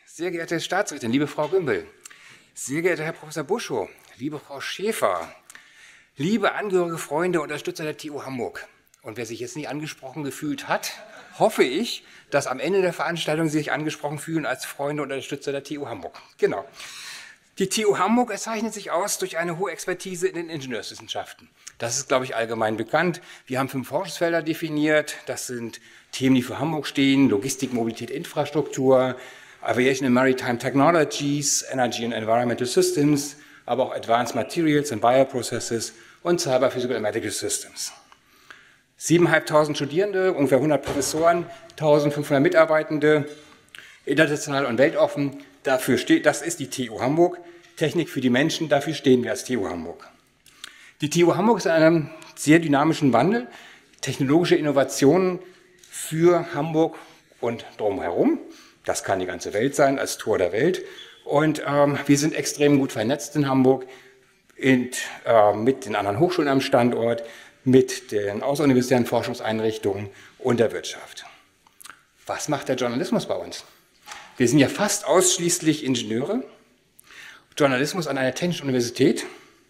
Sehr geehrte Staatsrätin, liebe Frau Gümbel, sehr geehrter Herr Professor Buschow, liebe Frau Schäfer, liebe Angehörige, Freunde, Unterstützer der TU Hamburg. Und wer sich jetzt nicht angesprochen gefühlt hat, hoffe ich, dass am Ende der Veranstaltung Sie sich angesprochen fühlen als Freunde und Unterstützer der TU Hamburg. Genau. Die TU Hamburg zeichnet sich aus durch eine hohe Expertise in den Ingenieurswissenschaften. Das ist, glaube ich, allgemein bekannt. Wir haben 5 Forschungsfelder definiert. Das sind Themen, die für Hamburg stehen: Logistik, Mobilität, Infrastruktur, Aviation and Maritime Technologies, Energy and Environmental Systems, aber auch Advanced Materials and Bioprocesses und Cyber Physical and Medical Systems. 7.500 Studierende, ungefähr 100 Professoren, 1.500 Mitarbeitende, international und weltoffen. Dafür steht, das ist die TU Hamburg. Technik für die Menschen, dafür stehen wir als TU Hamburg. Die TU Hamburg ist in einem sehr dynamischen Wandel, technologische Innovationen für Hamburg und drumherum. Das kann die ganze Welt sein, als Tor der Welt. Und wir sind extrem gut vernetzt in Hamburg mit den anderen Hochschulen am Standort, mit den außeruniversitären Forschungseinrichtungen und der Wirtschaft. Was macht der Journalismus bei uns? Wir sind ja fast ausschließlich Ingenieure. Journalismus an einer technischen Universität.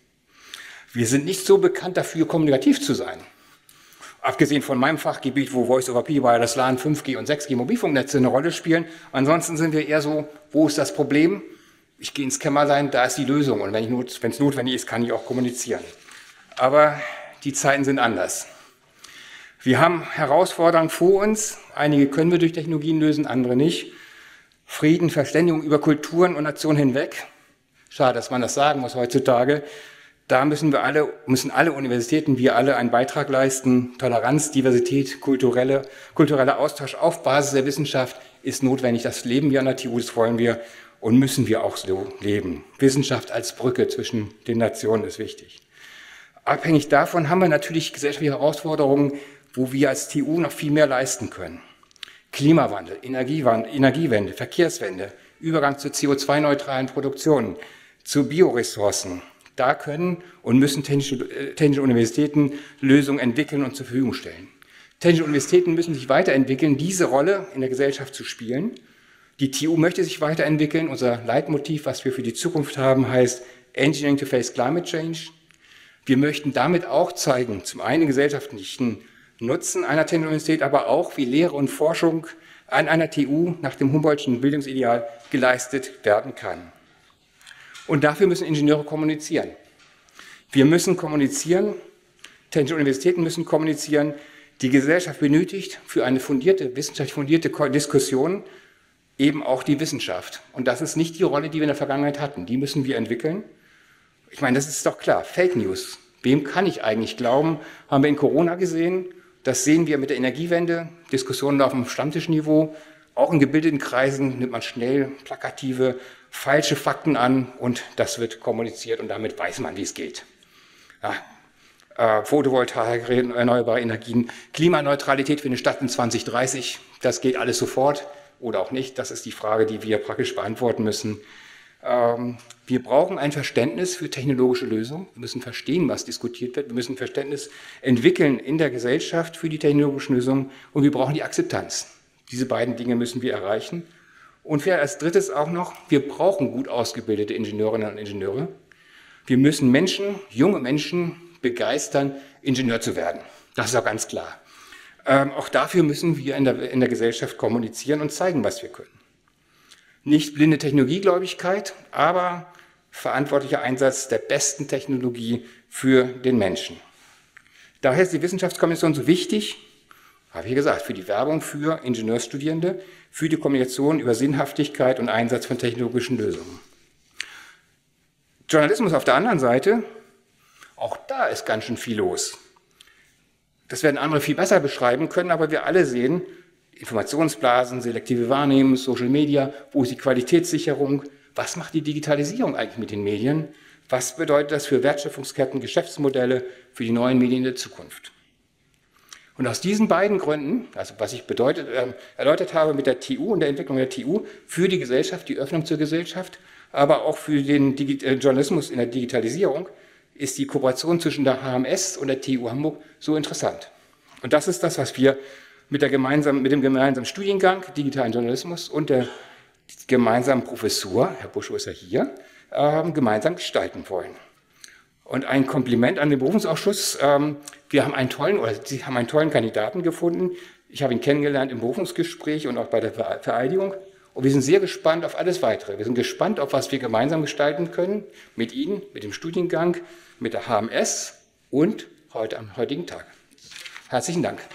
Wir sind nicht so bekannt dafür, kommunikativ zu sein. Abgesehen von meinem Fachgebiet, wo Voice-over-IP, Wireless LAN, 5G und 6G Mobilfunknetze eine Rolle spielen. Ansonsten sind wir eher so, wo ist das Problem? Ich gehe ins Kämmerlein, da ist die Lösung. Und wenn es notwendig ist, kann ich auch kommunizieren. Aber die Zeiten sind anders. Wir haben Herausforderungen vor uns. Einige können wir durch Technologien lösen, andere nicht. Frieden, Verständigung über Kulturen und Nationen hinweg. Schade, dass man das sagen muss heutzutage. Da müssen alle Universitäten, wir alle einen Beitrag leisten. Toleranz, Diversität, kultureller Austausch auf Basis der Wissenschaft ist notwendig. Das leben wir an der TU, das wollen wir und müssen wir auch so leben. Wissenschaft als Brücke zwischen den Nationen ist wichtig. Abhängig davon haben wir natürlich gesellschaftliche Herausforderungen, wo wir als TU noch viel mehr leisten können. Klimawandel, Energiewende, Verkehrswende, Übergang zu CO2-neutralen Produktionen, zu Bioressourcen. Da können und müssen technische Universitäten Lösungen entwickeln und zur Verfügung stellen. Technische Universitäten müssen sich weiterentwickeln, diese Rolle in der Gesellschaft zu spielen. Die TU möchte sich weiterentwickeln. Unser Leitmotiv, was wir für die Zukunft haben, heißt Engineering to Face Climate Change. Wir möchten damit auch zeigen, zum einen den gesellschaftlichen Nutzen einer technischen Universität, aber auch, wie Lehre und Forschung an einer TU nach dem Humboldtschen Bildungsideal geleistet werden kann. Und dafür müssen Ingenieure kommunizieren. Wir müssen kommunizieren, technische Universitäten müssen kommunizieren. Die Gesellschaft benötigt für eine wissenschaftlich fundierte Diskussion eben auch die Wissenschaft. Und das ist nicht die Rolle, die wir in der Vergangenheit hatten. Die müssen wir entwickeln. Ich meine, das ist doch klar. Fake News. Wem kann ich eigentlich glauben? Haben wir in Corona gesehen. Das sehen wir mit der Energiewende. Diskussionen auf dem Stammtischniveau. Auch in gebildeten Kreisen nimmt man schnell plakative, falsche Fakten an und das wird kommuniziert und damit weiß man, wie es geht. Ja, Photovoltaik, erneuerbare Energien, Klimaneutralität für eine Stadt in 2030, das geht alles sofort oder auch nicht. Das ist die Frage, die wir praktisch beantworten müssen. Wir brauchen ein Verständnis für technologische Lösungen. Wir müssen verstehen, was diskutiert wird. Wir müssen Verständnis entwickeln in der Gesellschaft für die technologischen Lösungen und wir brauchen die Akzeptanz. Diese beiden Dinge müssen wir erreichen. Und als drittes auch noch, wir brauchen gut ausgebildete Ingenieurinnen und Ingenieure. Wir müssen junge Menschen begeistern, Ingenieur zu werden. Das ist auch ganz klar. Auch dafür müssen wir in der Gesellschaft kommunizieren und zeigen, was wir können. Nicht blinde Technologiegläubigkeit, aber verantwortlicher Einsatz der besten Technologie für den Menschen. Daher ist die Wissenschaftskommission so wichtig, habe ich gesagt, für die Werbung für Ingenieurstudierende, für die Kommunikation über Sinnhaftigkeit und Einsatz von technologischen Lösungen. Journalismus auf der anderen Seite, auch da ist ganz schön viel los. Das werden andere viel besser beschreiben können, aber wir alle sehen, Informationsblasen, selektive Wahrnehmung, Social Media, wo ist die Qualitätssicherung, was macht die Digitalisierung eigentlich mit den Medien, was bedeutet das für Wertschöpfungsketten, Geschäftsmodelle, für die neuen Medien der Zukunft. Und aus diesen beiden Gründen, also was ich erläutert habe mit der TU und der Entwicklung der TU, für die Gesellschaft, die Öffnung zur Gesellschaft, aber auch für den Journalismus in der Digitalisierung, ist die Kooperation zwischen der HMS und der TU Hamburg so interessant. Und das ist das, was wir mit dem gemeinsamen Studiengang Digitalen Journalismus und der die gemeinsame Professur, Herr Buschow ist ja hier, gemeinsam gestalten wollen. Und ein Kompliment an den Berufungsausschuss. Wir haben einen tollen, oder Sie haben einen tollen Kandidaten gefunden. Ich habe ihn kennengelernt im Berufungsgespräch und auch bei der Vereidigung. Und wir sind sehr gespannt auf alles Weitere. Wir sind gespannt auf, was wir gemeinsam gestalten können mit Ihnen, mit dem Studiengang, mit der HMS und heute am heutigen Tag. Herzlichen Dank.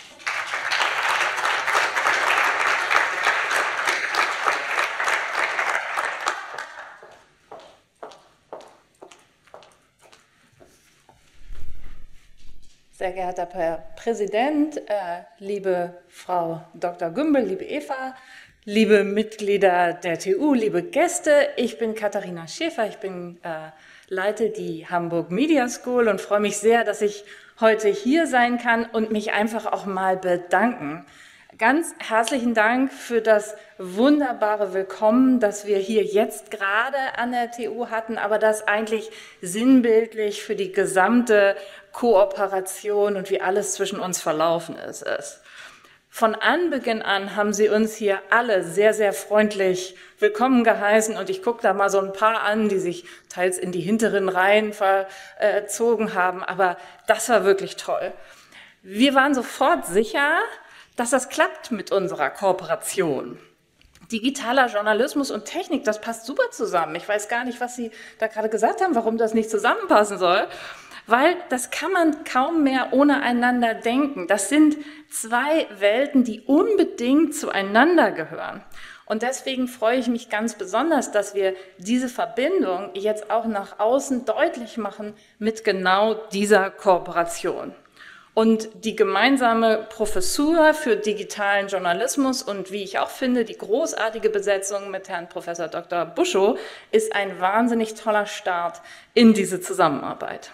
Sehr geehrter Herr Präsident, liebe Frau Dr. Gümbel, liebe Eva, liebe Mitglieder der TU, liebe Gäste, ich bin Katharina Schäfer, ich leite die Hamburg Media School und freue mich sehr, dass ich heute hier sein kann und mich einfach auch mal bedanken. Ganz herzlichen Dank für das wunderbare Willkommen, das wir hier jetzt gerade an der TU hatten, aber das eigentlich sinnbildlich für die gesamte Kooperation und wie alles zwischen uns verlaufen ist. Von Anbeginn an haben Sie uns hier alle sehr, sehr freundlich willkommen geheißen und ich gucke da mal so ein paar an, die sich teils in die hinteren Reihen verzogen haben, aber das war wirklich toll. Wir waren sofort sicher, dass das klappt mit unserer Kooperation. Digitaler Journalismus und Technik, das passt super zusammen. Ich weiß gar nicht, was Sie da gerade gesagt haben, warum das nicht zusammenpassen soll, weil das kann man kaum mehr ohne einander denken. Das sind zwei Welten, die unbedingt zueinander gehören. Und deswegen freue ich mich ganz besonders, dass wir diese Verbindung jetzt auch nach außen deutlich machen mit genau dieser Kooperation. Und die gemeinsame Professur für digitalen Journalismus und wie ich auch finde, die großartige Besetzung mit Herrn Professor Dr. Buschow ist ein wahnsinnig toller Start in diese Zusammenarbeit.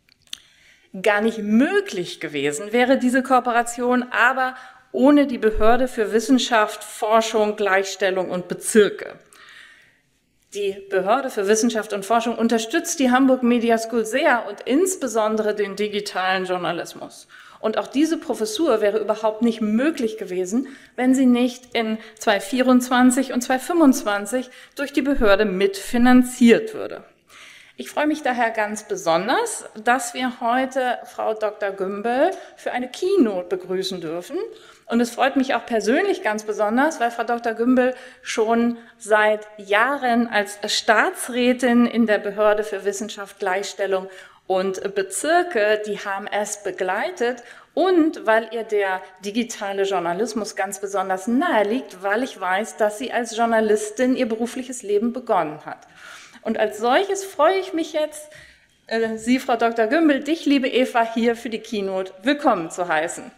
Gar nicht möglich gewesen wäre diese Kooperation, aber ohne die Behörde für Wissenschaft, Forschung, Gleichstellung und Bezirke. Die Behörde für Wissenschaft und Forschung unterstützt die Hamburg Media School sehr und insbesondere den digitalen Journalismus. Und auch diese Professur wäre überhaupt nicht möglich gewesen, wenn sie nicht in 2024 und 2025 durch die Behörde mitfinanziert würde. Ich freue mich daher ganz besonders, dass wir heute Frau Dr. Gümbel für eine Keynote begrüßen dürfen. Und es freut mich auch persönlich ganz besonders, weil Frau Dr. Gümbel schon seit Jahren als Staatsrätin in der Behörde für Wissenschaft, Gleichstellung und Bezirke die HMS begleitet und weil ihr der digitale Journalismus ganz besonders nahe liegt, weil ich weiß, dass sie als Journalistin ihr berufliches Leben begonnen hat. Und als solches freue ich mich jetzt, Sie, Frau Dr. Gümbel, dich, liebe Eva, hier für die Keynote willkommen zu heißen.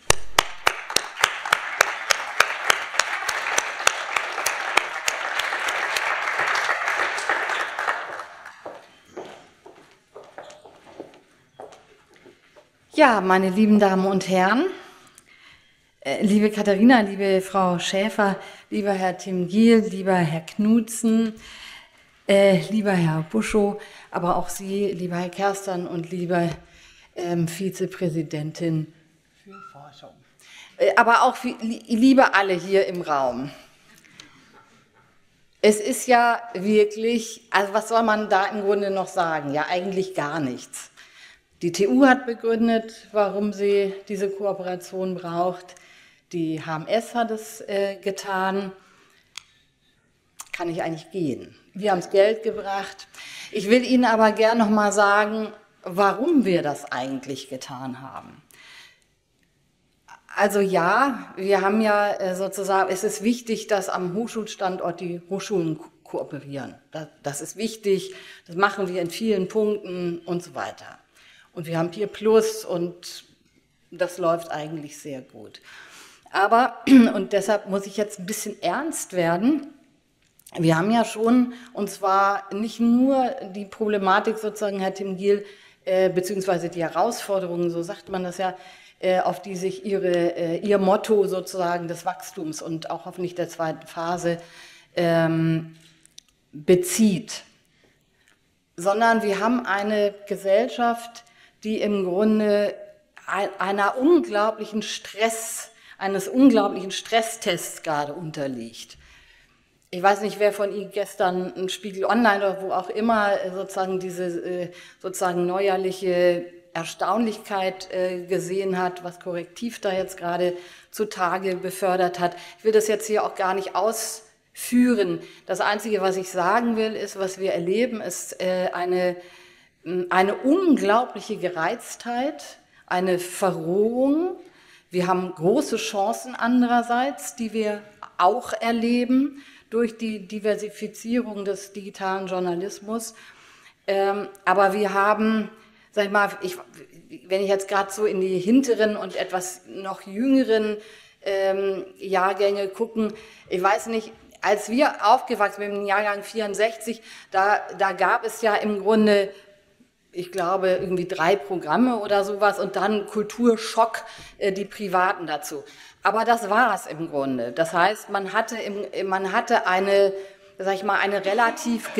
Ja, meine lieben Damen und Herren, liebe Katharina, liebe Frau Schäfer, lieber Herr Tim Giel, lieber Herr Knutzen, lieber Herr Buschow, aber auch Sie, lieber Herr Kerstern und liebe Vizepräsidentin für Forschung, aber auch liebe alle hier im Raum. Es ist ja wirklich, also was soll man da im Grunde noch sagen? Ja, eigentlich gar nichts. Die TU hat begründet, warum sie diese Kooperation braucht. Die HMS hat es getan. Kann ich eigentlich gehen? Wir haben das Geld gebracht. Ich will Ihnen aber gern noch mal sagen, warum wir das eigentlich getan haben. Also ja, wir haben ja sozusagen, es ist wichtig, dass am Hochschulstandort die Hochschulen kooperieren. Das ist wichtig, das machen wir in vielen Punkten und so weiter. Und wir haben Peer Plus und das läuft eigentlich sehr gut. Aber, und deshalb muss ich jetzt ein bisschen ernst werden, wir haben ja schon, und zwar nicht nur die Problematik sozusagen, Herr Tim Giel, beziehungsweise die Herausforderungen, so sagt man das ja, auf die sich ihr Motto sozusagen des Wachstums und auch hoffentlich der zweiten Phase bezieht, sondern wir haben eine Gesellschaft, die im Grunde eines unglaublichen Stresstests gerade unterliegt. ich weiß nicht, wer von Ihnen gestern ein Spiegel Online oder wo auch immer sozusagen diese sozusagen neuerliche Erstaunlichkeit gesehen hat, was Korrektiv da jetzt gerade zutage befördert hat. Ich will das jetzt hier auch gar nicht ausführen. Das Einzige, was ich sagen will, ist, was wir erleben, ist eine unglaubliche Gereiztheit, eine Verrohung. Wir haben große Chancen andererseits, die wir auch erleben durch die Diversifizierung des digitalen Journalismus. Aber wir haben, sag ich mal, wenn ich jetzt gerade so in die hinteren und etwas noch jüngeren Jahrgänge gucken, ich weiß nicht, als wir aufgewachsen sind, im Jahrgang 64, da gab es ja im Grunde, ich glaube, irgendwie 3 Programme oder sowas und dann Kulturschock, die Privaten dazu. Aber das war es im Grunde. Das heißt, man hatte eine, sag ich mal, einen relativ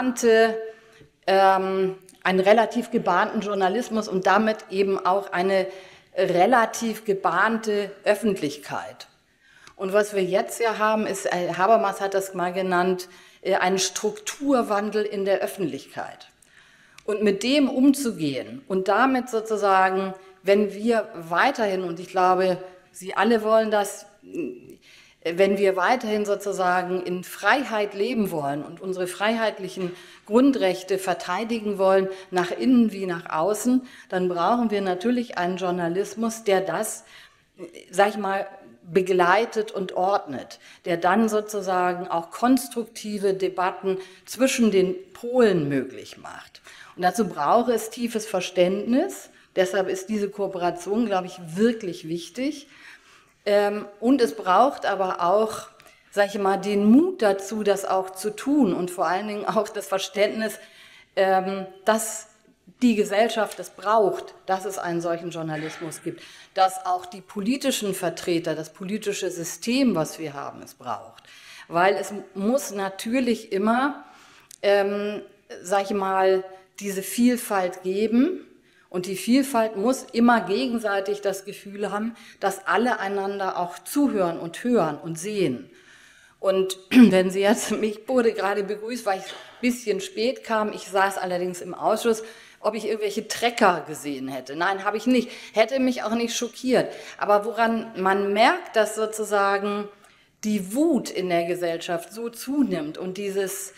gebahnten Journalismus und damit eben auch eine relativ gebahnte Öffentlichkeit. Und was wir jetzt ja haben, ist, Habermas hat das mal genannt, ein Strukturwandel in der Öffentlichkeit. Und mit dem umzugehen und damit sozusagen, wenn wir weiterhin, und ich glaube, Sie alle wollen das, wenn wir weiterhin sozusagen in Freiheit leben wollen und unsere freiheitlichen Grundrechte verteidigen wollen, nach innen wie nach außen, dann brauchen wir natürlich einen Journalismus, der das, sag ich mal, begleitet und ordnet, der dann sozusagen auch konstruktive Debatten zwischen den Polen möglich macht. Und dazu braucht es tiefes Verständnis. Deshalb ist diese Kooperation, glaube ich, wirklich wichtig. Und es braucht aber auch, sage ich mal, den Mut dazu, das auch zu tun und vor allen Dingen auch das Verständnis, dass die Gesellschaft es braucht, dass es einen solchen Journalismus gibt, dass auch die politischen Vertreter, das politische System, was wir haben, es braucht. Weil es muss natürlich immer, sage ich mal, diese Vielfalt geben. Und die Vielfalt muss immer gegenseitig das Gefühl haben, dass alle einander auch zuhören und hören und sehen. Und wenn Sie jetzt, mich wurde gerade begrüßt, weil ich ein bisschen spät kam, ich saß allerdings im Ausschuss, ob ich irgendwelche Trecker gesehen hätte. Nein, habe ich nicht. Hätte mich auch nicht schockiert. Aber woran man merkt, dass sozusagen die Wut in der Gesellschaft so zunimmt und diese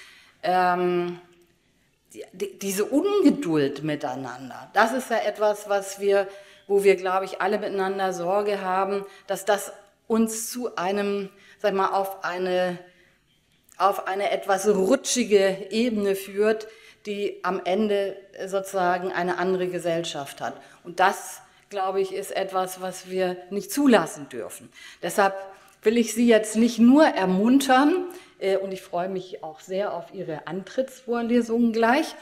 Ungeduld miteinander, das ist ja etwas, wo wir, glaube ich, alle miteinander Sorge haben, dass das uns zu einem, sag mal, auf eine etwas rutschige Ebene führt, die am Ende sozusagen eine andere Gesellschaft hat. Und das, glaube ich, ist etwas, was wir nicht zulassen dürfen. Deshalb will ich Sie jetzt nicht nur ermuntern, und ich freue mich auch sehr auf Ihre Antrittsvorlesungen gleich,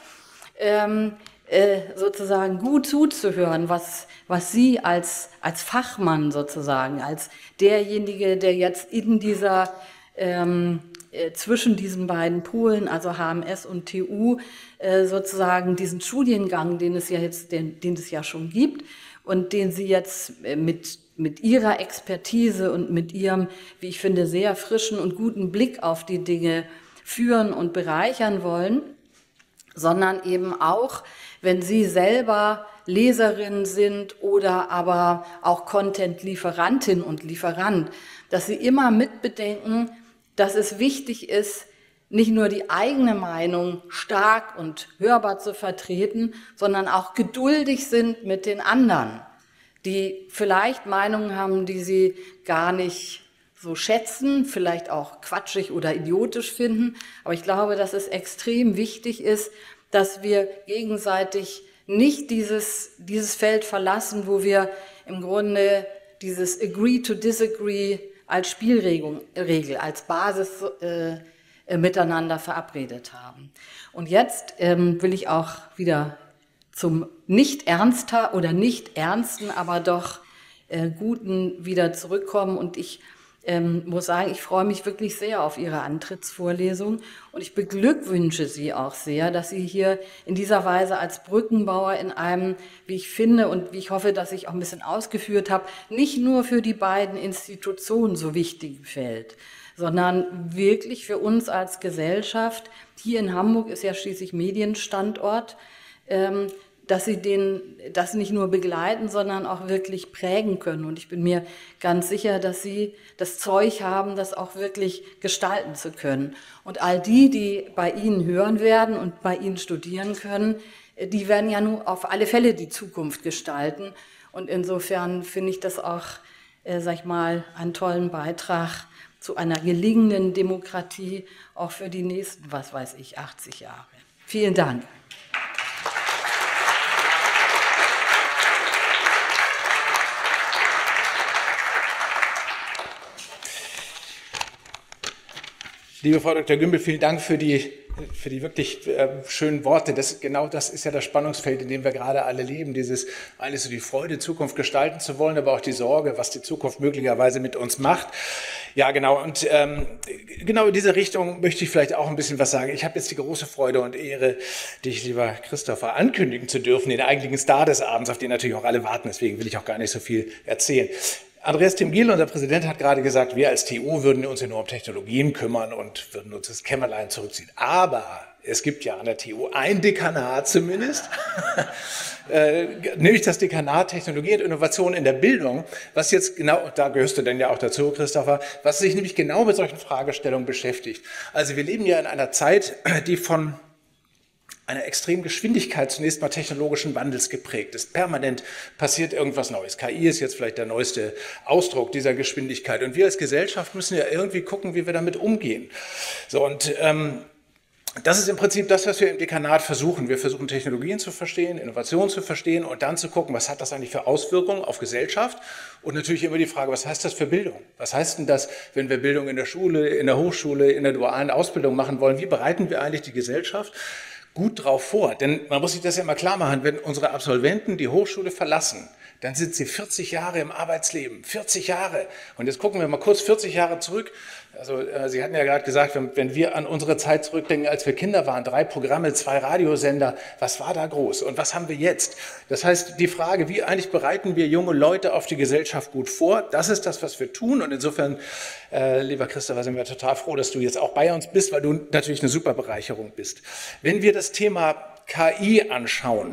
sozusagen gut zuzuhören, was Sie als Fachmann sozusagen, als derjenige, der jetzt in dieser, zwischen diesen beiden Polen, also HMS und TU, sozusagen diesen Studiengang, den es ja schon gibt und den Sie jetzt mit Ihrer Expertise und mit Ihrem, wie ich finde, sehr frischen und guten Blick auf die Dinge führen und bereichern wollen, sondern eben auch, wenn Sie selber Leserin sind oder aber auch Content-Lieferantin und Lieferant, dass Sie immer mitbedenken, dass es wichtig ist, nicht nur die eigene Meinung stark und hörbar zu vertreten, sondern auch geduldig sind mit den anderen, die vielleicht Meinungen haben, die sie gar nicht so schätzen, vielleicht auch quatschig oder idiotisch finden. Aber ich glaube, dass es extrem wichtig ist, dass wir gegenseitig nicht dieses Feld verlassen, wo wir im Grunde dieses Agree to Disagree als Spielregel, als Basis miteinander verabredet haben. Und jetzt will ich auch wieder zum nicht ernsten, aber doch Guten wieder zurückkommen. Und ich muss sagen, ich freue mich wirklich sehr auf Ihre Antrittsvorlesung und ich beglückwünsche Sie auch sehr, dass Sie hier in dieser Weise als Brückenbauer in einem, wie ich finde und wie ich hoffe, dass ich auch ein bisschen ausgeführt habe, nicht nur für die beiden Institutionen so wichtigen Feld, sondern wirklich für uns als Gesellschaft. Hier in Hamburg ist ja schließlich Medienstandort, dass Sie das nicht nur begleiten, sondern auch wirklich prägen können. Und ich bin mir ganz sicher, dass Sie das Zeug haben, das auch wirklich gestalten zu können. Und all die bei Ihnen hören werden und bei Ihnen studieren können, die werden ja nun auf alle Fälle die Zukunft gestalten. Und insofern finde ich das auch, sag ich mal, einen tollen Beitrag zu einer gelingenden Demokratie, auch für die nächsten, was weiß ich, 80 Jahre. Vielen Dank. Liebe Frau Dr. Gümbel, vielen Dank für die wirklich schönen Worte. Genau das ist ja das Spannungsfeld, in dem wir gerade alle leben. Dieses alles so die Freude, Zukunft gestalten zu wollen, aber auch die Sorge, was die Zukunft möglicherweise mit uns macht. Ja, genau. Und genau in diese Richtung möchte ich vielleicht auch ein bisschen was sagen. Ich habe jetzt die große Freude und Ehre, dich, lieber Christopher, ankündigen zu dürfen, den eigentlichen Star des Abends, auf den natürlich auch alle warten. Deswegen will ich auch gar nicht so viel erzählen. Andreas Thiem-Giel, unser Präsident, hat gerade gesagt, wir als TU würden uns ja nur um Technologien kümmern und würden uns das Kämmerlein zurückziehen. Aber es gibt ja an der TU ein Dekanat zumindest, nämlich das Dekanat Technologie und Innovation in der Bildung, was jetzt genau, da gehörst du denn ja auch dazu, Christopher, was sich nämlich genau mit solchen Fragestellungen beschäftigt. Also wir leben ja in einer Zeit, die von einer extremen Geschwindigkeit zunächst mal technologischen Wandels geprägt ist. Permanent passiert irgendwas Neues. KI ist jetzt vielleicht der neueste Ausdruck dieser Geschwindigkeit. Und wir als Gesellschaft müssen ja irgendwie gucken, wie wir damit umgehen. So, und das ist im Prinzip das, was wir im Dekanat versuchen. Wir versuchen, Technologien zu verstehen, Innovationen zu verstehen und dann zu gucken, was hat das eigentlich für Auswirkungen auf Gesellschaft? Und natürlich immer die Frage, was heißt das für Bildung? Was heißt denn das, wenn wir Bildung in der Schule, in der Hochschule, in der dualen Ausbildung machen wollen? Wie bereiten wir eigentlich die Gesellschaft gut drauf vor? Denn man muss sich das ja immer klar machen, wenn unsere Absolventen die Hochschule verlassen, dann sind sie 40 Jahre im Arbeitsleben, 40 Jahre. Und jetzt gucken wir mal kurz 40 Jahre zurück. Also Sie hatten ja gerade gesagt, wenn wir an unsere Zeit zurückdenken, als wir Kinder waren, 3 Programme, 2 Radiosender, was war da groß und was haben wir jetzt? Das heißt, die Frage, wie eigentlich bereiten wir junge Leute auf die Gesellschaft gut vor, das ist das, was wir tun. Und insofern, lieber Christopher, sind wir total froh, dass du jetzt auch bei uns bist, weil du natürlich eine super Bereicherung bist. Wenn wir das Thema KI anschauen,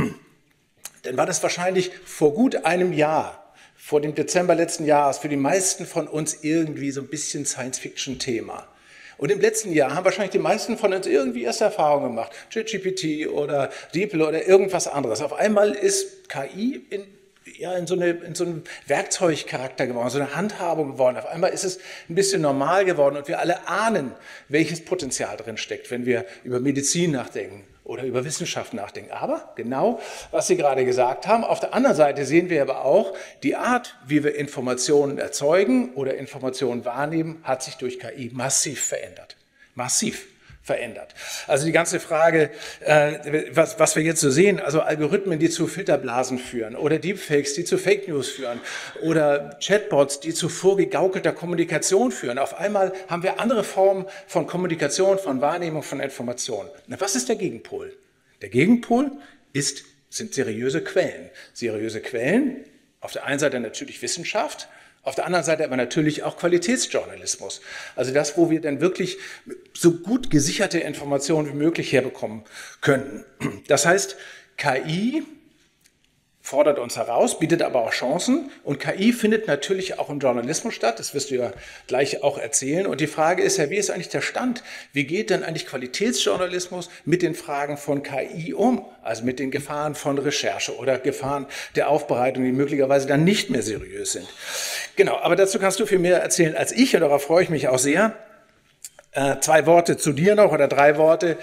dann war das wahrscheinlich vor gut einem Jahr, vor dem Dezember letzten Jahres, für die meisten von uns irgendwie so ein bisschen Science-Fiction-Thema. Und im letzten Jahr haben wahrscheinlich die meisten von uns irgendwie erste Erfahrungen gemacht. ChatGPT oder DeepL oder irgendwas anderes. Auf einmal ist KI in so einem Werkzeugcharakter geworden, so eine Handhabung geworden. Auf einmal ist es ein bisschen normal geworden und wir alle ahnen, welches Potenzial drin steckt, wenn wir über Medizin nachdenken oder über Wissenschaft nachdenken. Aber genau, was Sie gerade gesagt haben, auf der anderen Seite sehen wir aber auch, die Art, wie wir Informationen erzeugen oder Informationen wahrnehmen, hat sich durch KI massiv verändert. Massiv verändert. Also die ganze Frage, was wir jetzt so sehen, also Algorithmen, die zu Filterblasen führen oder Deepfakes, die zu Fake News führen oder Chatbots, die zu vorgegaukelter Kommunikation führen. Auf einmal haben wir andere Formen von Kommunikation, von Wahrnehmung, von Information. Na, was ist der Gegenpol? Der Gegenpol sind seriöse Quellen. Seriöse Quellen, auf der einen Seite natürlich Wissenschaft, auf der anderen Seite aber natürlich auch Qualitätsjournalismus. Also das, wo wir dann wirklich so gut gesicherte Informationen wie möglich herbekommen können. Das heißt, KI fordert uns heraus, bietet aber auch Chancen. Und KI findet natürlich auch im Journalismus statt. Das wirst du ja gleich auch erzählen. Und die Frage ist ja, wie ist eigentlich der Stand? Wie geht denn eigentlich Qualitätsjournalismus mit den Fragen von KI um? Also mit den Gefahren von Recherche oder Gefahren der Aufbereitung, die möglicherweise dann nicht mehr seriös sind. Genau, aber dazu kannst du viel mehr erzählen als ich. Und darauf freue ich mich auch sehr. 2 Worte zu dir noch oder 3 Worte.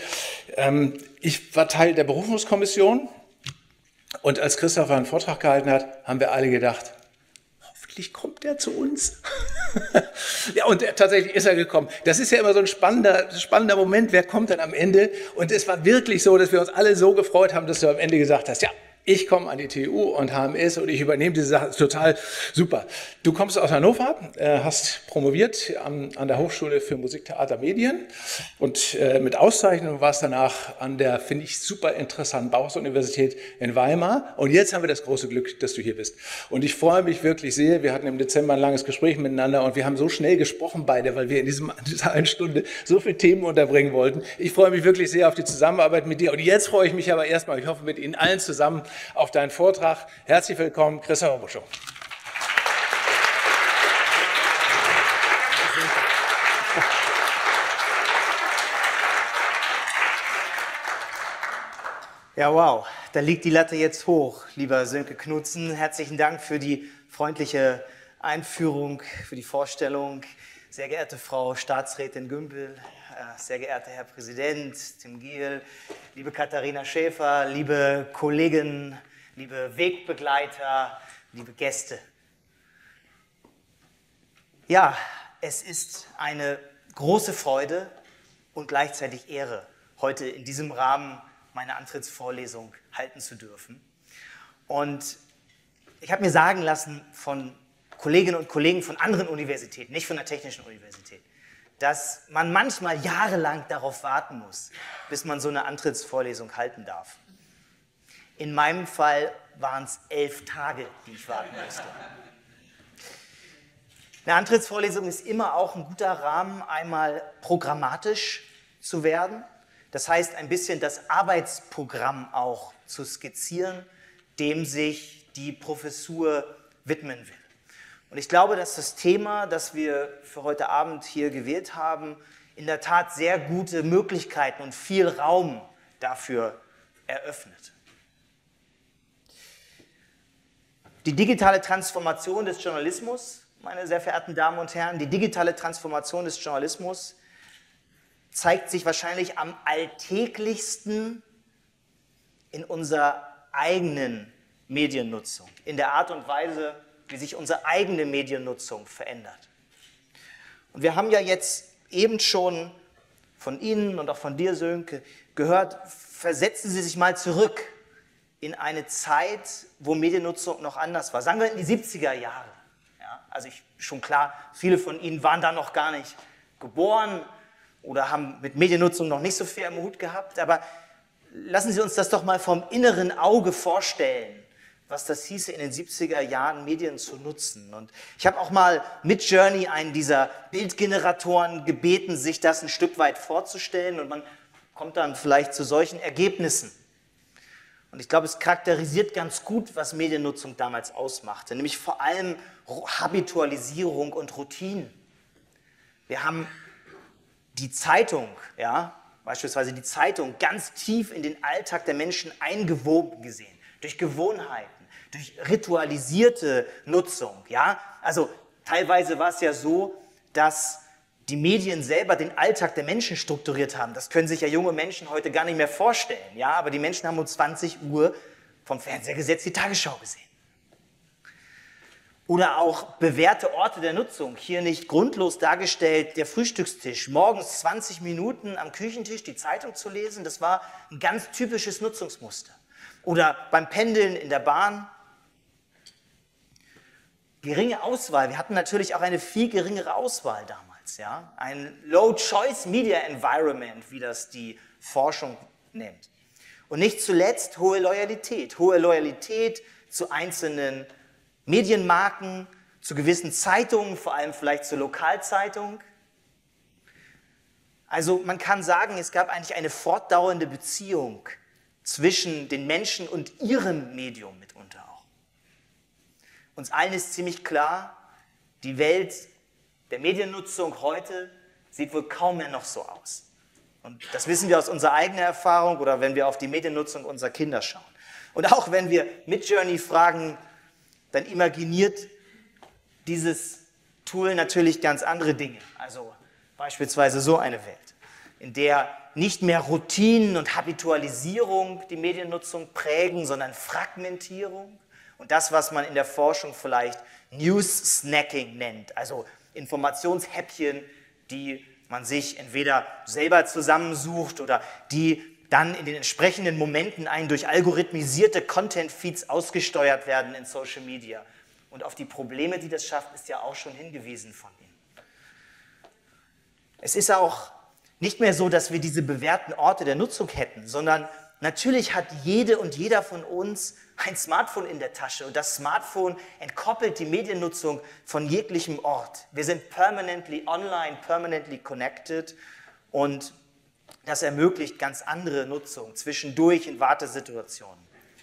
Ich war Teil der Berufungskommission. Und als Christopher einen Vortrag gehalten hat, haben wir alle gedacht, hoffentlich kommt er zu uns. Ja, und tatsächlich ist er gekommen. Das ist ja immer so ein spannender Moment, wer kommt dann am Ende? Und es war wirklich so, dass wir uns alle so gefreut haben, dass du am Ende gesagt hast, ja, Ich komme an die TU und HMS und ich übernehme diese Sache. Total super. Du kommst aus Hannover, hast promoviert an der Hochschule für Musik, Theater, Medien und mit Auszeichnung warst danach an der, finde ich, super interessanten Bauhaus-Universität in Weimar. Und jetzt haben wir das große Glück, dass du hier bist. Und ich freue mich wirklich sehr. Wir hatten im Dezember ein langes Gespräch miteinander und wir haben so schnell gesprochen beide, weil wir in dieser einen Stunde so viele Themen unterbringen wollten. Ich freue mich wirklich sehr auf die Zusammenarbeit mit dir. Und jetzt freue ich mich aber erstmal, ich hoffe mit Ihnen allen zusammen, auf deinen Vortrag. Herzlich willkommen, Christopher Buschow. Ja, wow, da liegt die Latte jetzt hoch, lieber Sönke Knutzen. Herzlichen Dank für die freundliche Einführung, für die Vorstellung. Sehr geehrte Frau Staatsrätin Gümbel, sehr geehrter Herr Präsident Tim Giel, liebe Katharina Schäfer, liebe Kollegen, liebe Wegbegleiter, liebe Gäste. Ja, es ist eine große Freude und gleichzeitig Ehre, heute in diesem Rahmen meine Antrittsvorlesung halten zu dürfen. Und ich habe mir sagen lassen von Kolleginnen und Kollegen von anderen Universitäten, nicht von der Technischen Universität, dass man manchmal jahrelang darauf warten muss, bis man so eine Antrittsvorlesung halten darf. In meinem Fall waren es 11 Tage, die ich warten musste. Eine Antrittsvorlesung ist immer auch ein guter Rahmen, einmal programmatisch zu werden. Das heißt, ein bisschen das Arbeitsprogramm auch zu skizzieren, dem sich die Professur widmen will. Und ich glaube, dass das Thema, das wir für heute Abend hier gewählt haben, in der Tat sehr gute Möglichkeiten und viel Raum dafür eröffnet. Die digitale Transformation des Journalismus, meine sehr verehrten Damen und Herren, die digitale Transformation des Journalismus zeigt sich wahrscheinlich am alltäglichsten in unserer eigenen Mediennutzung, in der Art und Weise, wie sich unsere eigene Mediennutzung verändert. Und wir haben ja jetzt eben schon von Ihnen und auch von dir, Sönke, gehört, versetzen Sie sich mal zurück in eine Zeit, wo Mediennutzung noch anders war. Sagen wir in die 70er Jahre. Ja, also schon klar, viele von Ihnen waren da noch gar nicht geboren oder haben mit Mediennutzung noch nicht so viel am Hut gehabt. Aber lassen Sie uns das doch mal vom inneren Auge vorstellen, was das hieße, in den 70er Jahren Medien zu nutzen. Und ich habe auch mal mit Journey einen dieser Bildgeneratoren gebeten, sich das ein Stück weit vorzustellen und man kommt dann vielleicht zu solchen Ergebnissen. Und ich glaube, es charakterisiert ganz gut, was Mediennutzung damals ausmachte, nämlich vor allem Habitualisierung und Routinen. Wir haben die Zeitung, ja, beispielsweise die Zeitung, ganz tief in den Alltag der Menschen eingewoben gesehen, durch Gewohnheiten, durch ritualisierte Nutzung. Ja? Also teilweise war es ja so, dass die Medien selber den Alltag der Menschen strukturiert haben. Das können sich ja junge Menschen heute gar nicht mehr vorstellen. Ja? Aber die Menschen haben um 20 Uhr vom Fernseher gesetzt die Tagesschau gesehen. Oder auch bewährte Orte der Nutzung. Hier nicht grundlos dargestellt der Frühstückstisch. Morgens 20 Minuten am Küchentisch die Zeitung zu lesen, das war ein ganz typisches Nutzungsmuster. Oder beim Pendeln in der Bahn. Geringe Auswahl. Wir hatten natürlich auch eine viel geringere Auswahl damals. Ja? Ein Low-Choice-Media-Environment, wie das die Forschung nennt. Und nicht zuletzt hohe Loyalität. Hohe Loyalität zu einzelnen Medienmarken, zu gewissen Zeitungen, vor allem vielleicht zur Lokalzeitung. Also man kann sagen, es gab eigentlich eine fortdauernde Beziehung zwischen den Menschen und ihrem Medium mitunter auch. Uns allen ist ziemlich klar, die Welt der Mediennutzung heute sieht wohl kaum mehr noch so aus. Und das wissen wir aus unserer eigenen Erfahrung oder wenn wir auf die Mediennutzung unserer Kinder schauen. Und auch wenn wir mit Journey fragen, dann imaginiert dieses Tool natürlich ganz andere Dinge. Also beispielsweise so eine Welt, in der nicht mehr Routinen und Habitualisierung die Mediennutzung prägen, sondern Fragmentierung und das, was man in der Forschung vielleicht News-Snacking nennt, also Informationshäppchen, die man sich entweder selber zusammensucht oder die dann in den entsprechenden Momenten durch algorithmisierte Content-Feeds ausgesteuert werden in Social Media. Und auf die Probleme, die das schafft, ist ja auch schon hingewiesen von Ihnen. Es ist auch nicht mehr so, dass wir diese bewährten Orte der Nutzung hätten, sondern natürlich hat jede und jeder von uns ein Smartphone in der Tasche und das Smartphone entkoppelt die Mediennutzung von jeglichem Ort. Wir sind permanently online, permanently connected und das ermöglicht ganz andere Nutzung zwischendurch in Wartesituationen.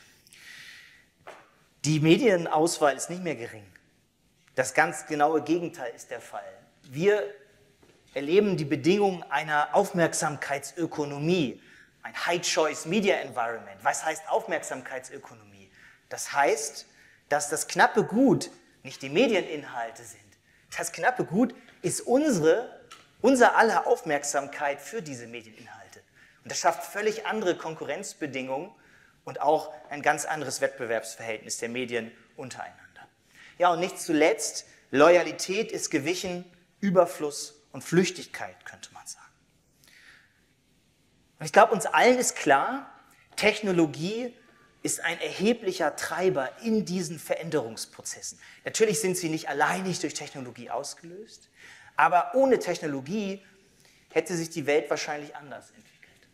Die Medienauswahl ist nicht mehr gering. Das ganz genaue Gegenteil ist der Fall. Wir erleben die Bedingungen einer Aufmerksamkeitsökonomie, ein High-Choice Media Environment. Was heißt Aufmerksamkeitsökonomie? Das heißt, dass das knappe Gut nicht die Medieninhalte sind. Das knappe Gut ist unser aller Aufmerksamkeit für diese Medieninhalte. Und das schafft völlig andere Konkurrenzbedingungen und auch ein ganz anderes Wettbewerbsverhältnis der Medien untereinander. Ja, und nicht zuletzt, Loyalität ist gewichen, Überfluss und Flüchtigkeit, könnte man sagen. Und ich glaube, uns allen ist klar, Technologie ist ein erheblicher Treiber in diesen Veränderungsprozessen. Natürlich sind sie nicht alleinig durch Technologie ausgelöst, aber ohne Technologie hätte sich die Welt wahrscheinlich anders entwickelt.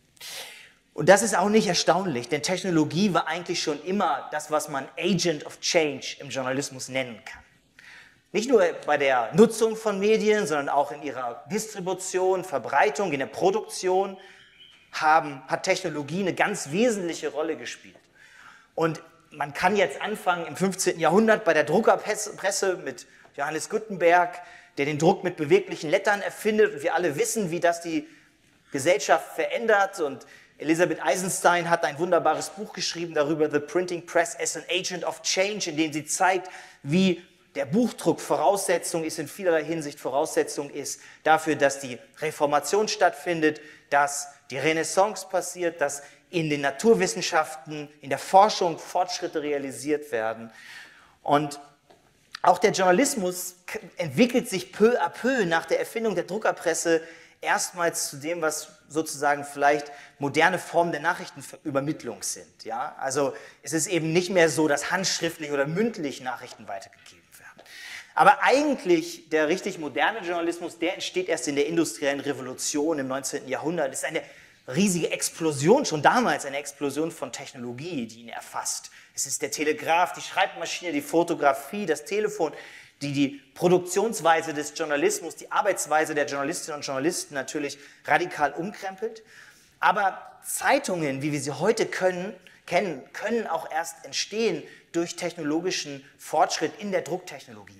Und das ist auch nicht erstaunlich, denn Technologie war eigentlich schon immer das, was man Agent of Change im Journalismus nennen kann. Nicht nur bei der Nutzung von Medien, sondern auch in ihrer Distribution, Verbreitung, in der Produktion hat Technologie eine ganz wesentliche Rolle gespielt. Und man kann jetzt anfangen im 15. Jahrhundert bei der Druckerpresse mit Johannes Gutenberg, der den Druck mit beweglichen Lettern erfindet. Und wir alle wissen, wie das die Gesellschaft verändert. Und Elisabeth Eisenstein hat ein wunderbares Buch geschrieben darüber, The Printing Press as an Agent of Change, in dem sie zeigt, wie der Buchdruck Voraussetzung ist, in vielerlei Hinsicht Voraussetzung ist dafür, dass die Reformation stattfindet, dass die Renaissance passiert, dass in den Naturwissenschaften, in der Forschung Fortschritte realisiert werden. Und auch der Journalismus entwickelt sich peu à peu nach der Erfindung der Druckerpresse erstmals zu dem, was sozusagen vielleicht moderne Formen der Nachrichtenübermittlung sind. Ja? Also es ist eben nicht mehr so, dass handschriftlich oder mündlich Nachrichten weitergegeben werden. Aber eigentlich der richtig moderne Journalismus, der entsteht erst in der industriellen Revolution im 19. Jahrhundert. Das ist eine riesige Explosion, schon damals eine Explosion von Technologie, die ihn erfasst. Es ist der Telegraph, die Schreibmaschine, die Fotografie, das Telefon, die Produktionsweise des Journalismus, die Arbeitsweise der Journalistinnen und Journalisten natürlich radikal umkrempelt. Aber Zeitungen, wie wir sie heute kennen, können auch erst entstehen durch technologischen Fortschritt in der Drucktechnologie.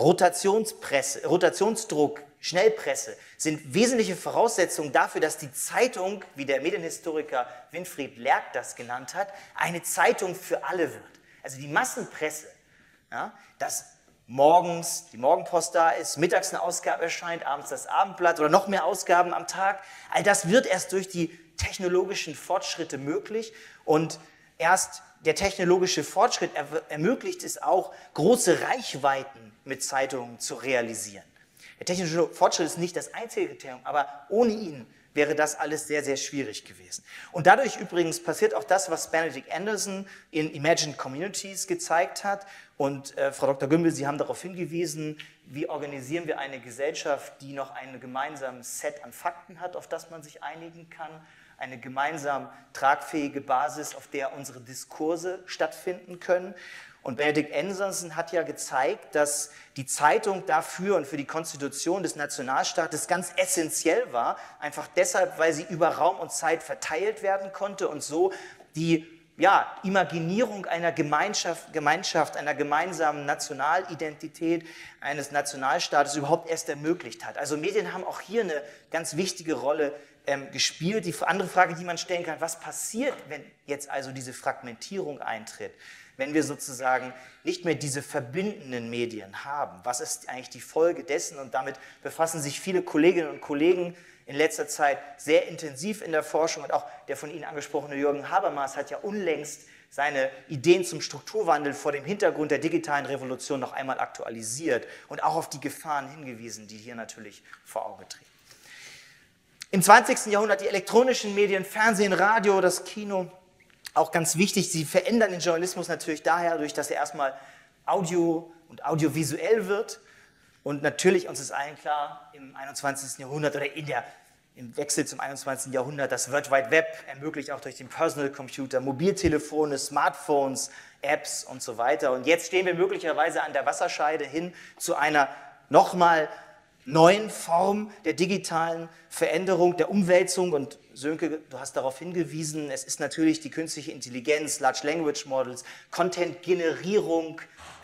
Rotationsdruck, Schnellpresse sind wesentliche Voraussetzungen dafür, dass die Zeitung, wie der Medienhistoriker Winfried Lerck das genannt hat, eine Zeitung für alle wird. Also die Massenpresse, ja, dass morgens die Morgenpost da ist, mittags eine Ausgabe erscheint, abends das Abendblatt oder noch mehr Ausgaben am Tag, all das wird erst durch die technologischen Fortschritte möglich und erst der technologische Fortschritt ermöglicht es auch, große Reichweiten mit Zeitungen zu realisieren. Der technische Fortschritt ist nicht das einzige Kriterium, aber ohne ihn wäre das alles sehr, sehr schwierig gewesen. Und dadurch übrigens passiert auch das, was Benedict Anderson in Imagined Communities gezeigt hat. Und Frau Dr. Gümbel, Sie haben darauf hingewiesen, wie organisieren wir eine Gesellschaft, die noch ein gemeinsames Set an Fakten hat, auf das man sich einigen kann, eine gemeinsam tragfähige Basis, auf der unsere Diskurse stattfinden können. Und Benedict Anderson hat ja gezeigt, dass die Zeitung dafür und für die Konstitution des Nationalstaates ganz essentiell war, einfach deshalb, weil sie über Raum und Zeit verteilt werden konnte und so die Imaginierung einer Gemeinschaft, einer gemeinsamen Nationalidentität eines Nationalstaates überhaupt erst ermöglicht hat. Also Medien haben auch hier eine ganz wichtige Rolle gespielt. Die andere Frage, die man stellen kann, was passiert, wenn jetzt also diese Fragmentierung eintritt? Wenn wir sozusagen nicht mehr diese verbindenden Medien haben. Was ist eigentlich die Folge dessen? Und damit befassen sich viele Kolleginnen und Kollegen in letzter Zeit sehr intensiv in der Forschung. Und auch der von Ihnen angesprochene Jürgen Habermas hat ja unlängst seine Ideen zum Strukturwandel vor dem Hintergrund der digitalen Revolution noch einmal aktualisiert und auch auf die Gefahren hingewiesen, die hier natürlich vor Augen treten. Im 20. Jahrhundert die elektronischen Medien, Fernsehen, Radio, das Kino, auch ganz wichtig. Sie verändern den Journalismus natürlich daher, durch dass er erstmal Audio und audiovisuell wird. Und natürlich, uns ist allen klar, im 21. Jahrhundert oder im Wechsel zum 21. Jahrhundert, das World Wide Web ermöglicht auch durch den Personal Computer, Mobiltelefone, Smartphones, Apps und so weiter. Und jetzt stehen wir möglicherweise an der Wasserscheide hin zu einer nochmal neuen Form der digitalen Veränderung, der Umwälzung. Und Sönke, du hast darauf hingewiesen, es ist natürlich die künstliche Intelligenz, Large Language Models, Content-Generierung,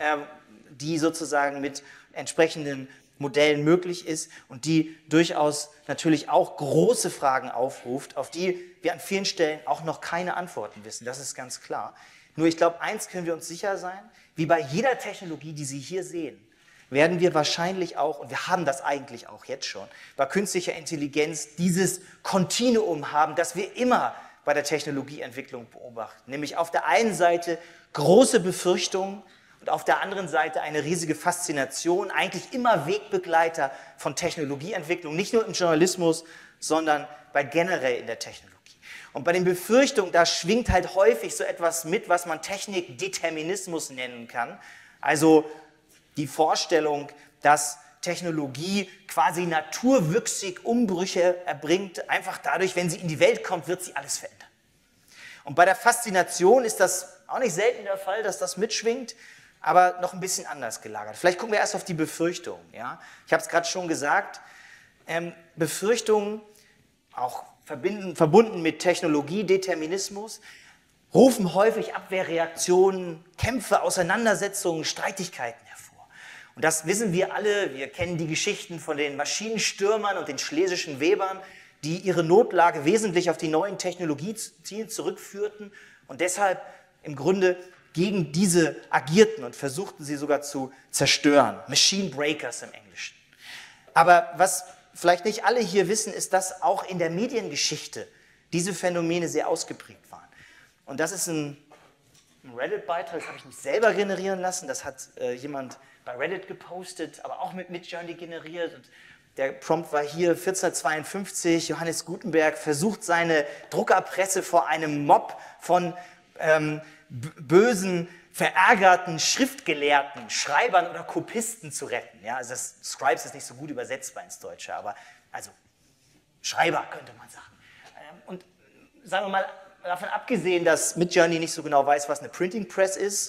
die sozusagen mit entsprechenden Modellen möglich ist und die durchaus natürlich auch große Fragen aufruft, auf die wir an vielen Stellen auch noch keine Antworten wissen. Das ist ganz klar. Nur ich glaube, eins können wir uns sicher sein, wie bei jeder Technologie, die Sie hier sehen, werden wir wahrscheinlich auch, und wir haben das eigentlich auch jetzt schon, bei künstlicher Intelligenz dieses Kontinuum haben, das wir immer bei der Technologieentwicklung beobachten. Nämlich auf der einen Seite große Befürchtungen und auf der anderen Seite eine riesige Faszination, eigentlich immer Wegbegleiter von Technologieentwicklung, nicht nur im Journalismus, sondern generell in der Technologie. Und bei den Befürchtungen, da schwingt halt häufig so etwas mit, was man Technikdeterminismus nennen kann. Also die Vorstellung, dass Technologie quasi naturwüchsig Umbrüche erbringt, einfach dadurch, wenn sie in die Welt kommt, wird sie alles verändern. Und bei der Faszination ist das auch nicht selten der Fall, dass das mitschwingt, aber noch ein bisschen anders gelagert. Vielleicht gucken wir erst auf die Befürchtungen. Ja? Ich habe es gerade schon gesagt, Befürchtungen, auch verbunden mit Technologiedeterminismus, rufen häufig Abwehrreaktionen, Kämpfe, Auseinandersetzungen, Streitigkeiten hervor. Und das wissen wir alle, wir kennen die Geschichten von den Maschinenstürmern und den schlesischen Webern, die ihre Notlage wesentlich auf die neuen Technologien zurückführten und deshalb im Grunde gegen diese agierten und versuchten sie sogar zu zerstören. Machine Breakers im Englischen. Aber was vielleicht nicht alle hier wissen, ist, dass auch in der Mediengeschichte diese Phänomene sehr ausgeprägt waren. Und das ist ein Reddit-Beitrag, das habe ich nicht selber generieren lassen, das hat jemand bei Reddit gepostet, aber auch mit Midjourney generiert. Und der Prompt war hier, 1452, Johannes Gutenberg versucht seine Druckerpresse vor einem Mob von bösen, verärgerten Schriftgelehrten, Schreibern oder Kopisten zu retten. Ja, also das Scribes ist nicht so gut übersetzbar ins Deutsche, aber also Schreiber könnte man sagen. Und sagen wir mal, davon abgesehen, dass Midjourney nicht so genau weiß, was eine Printing Press ist,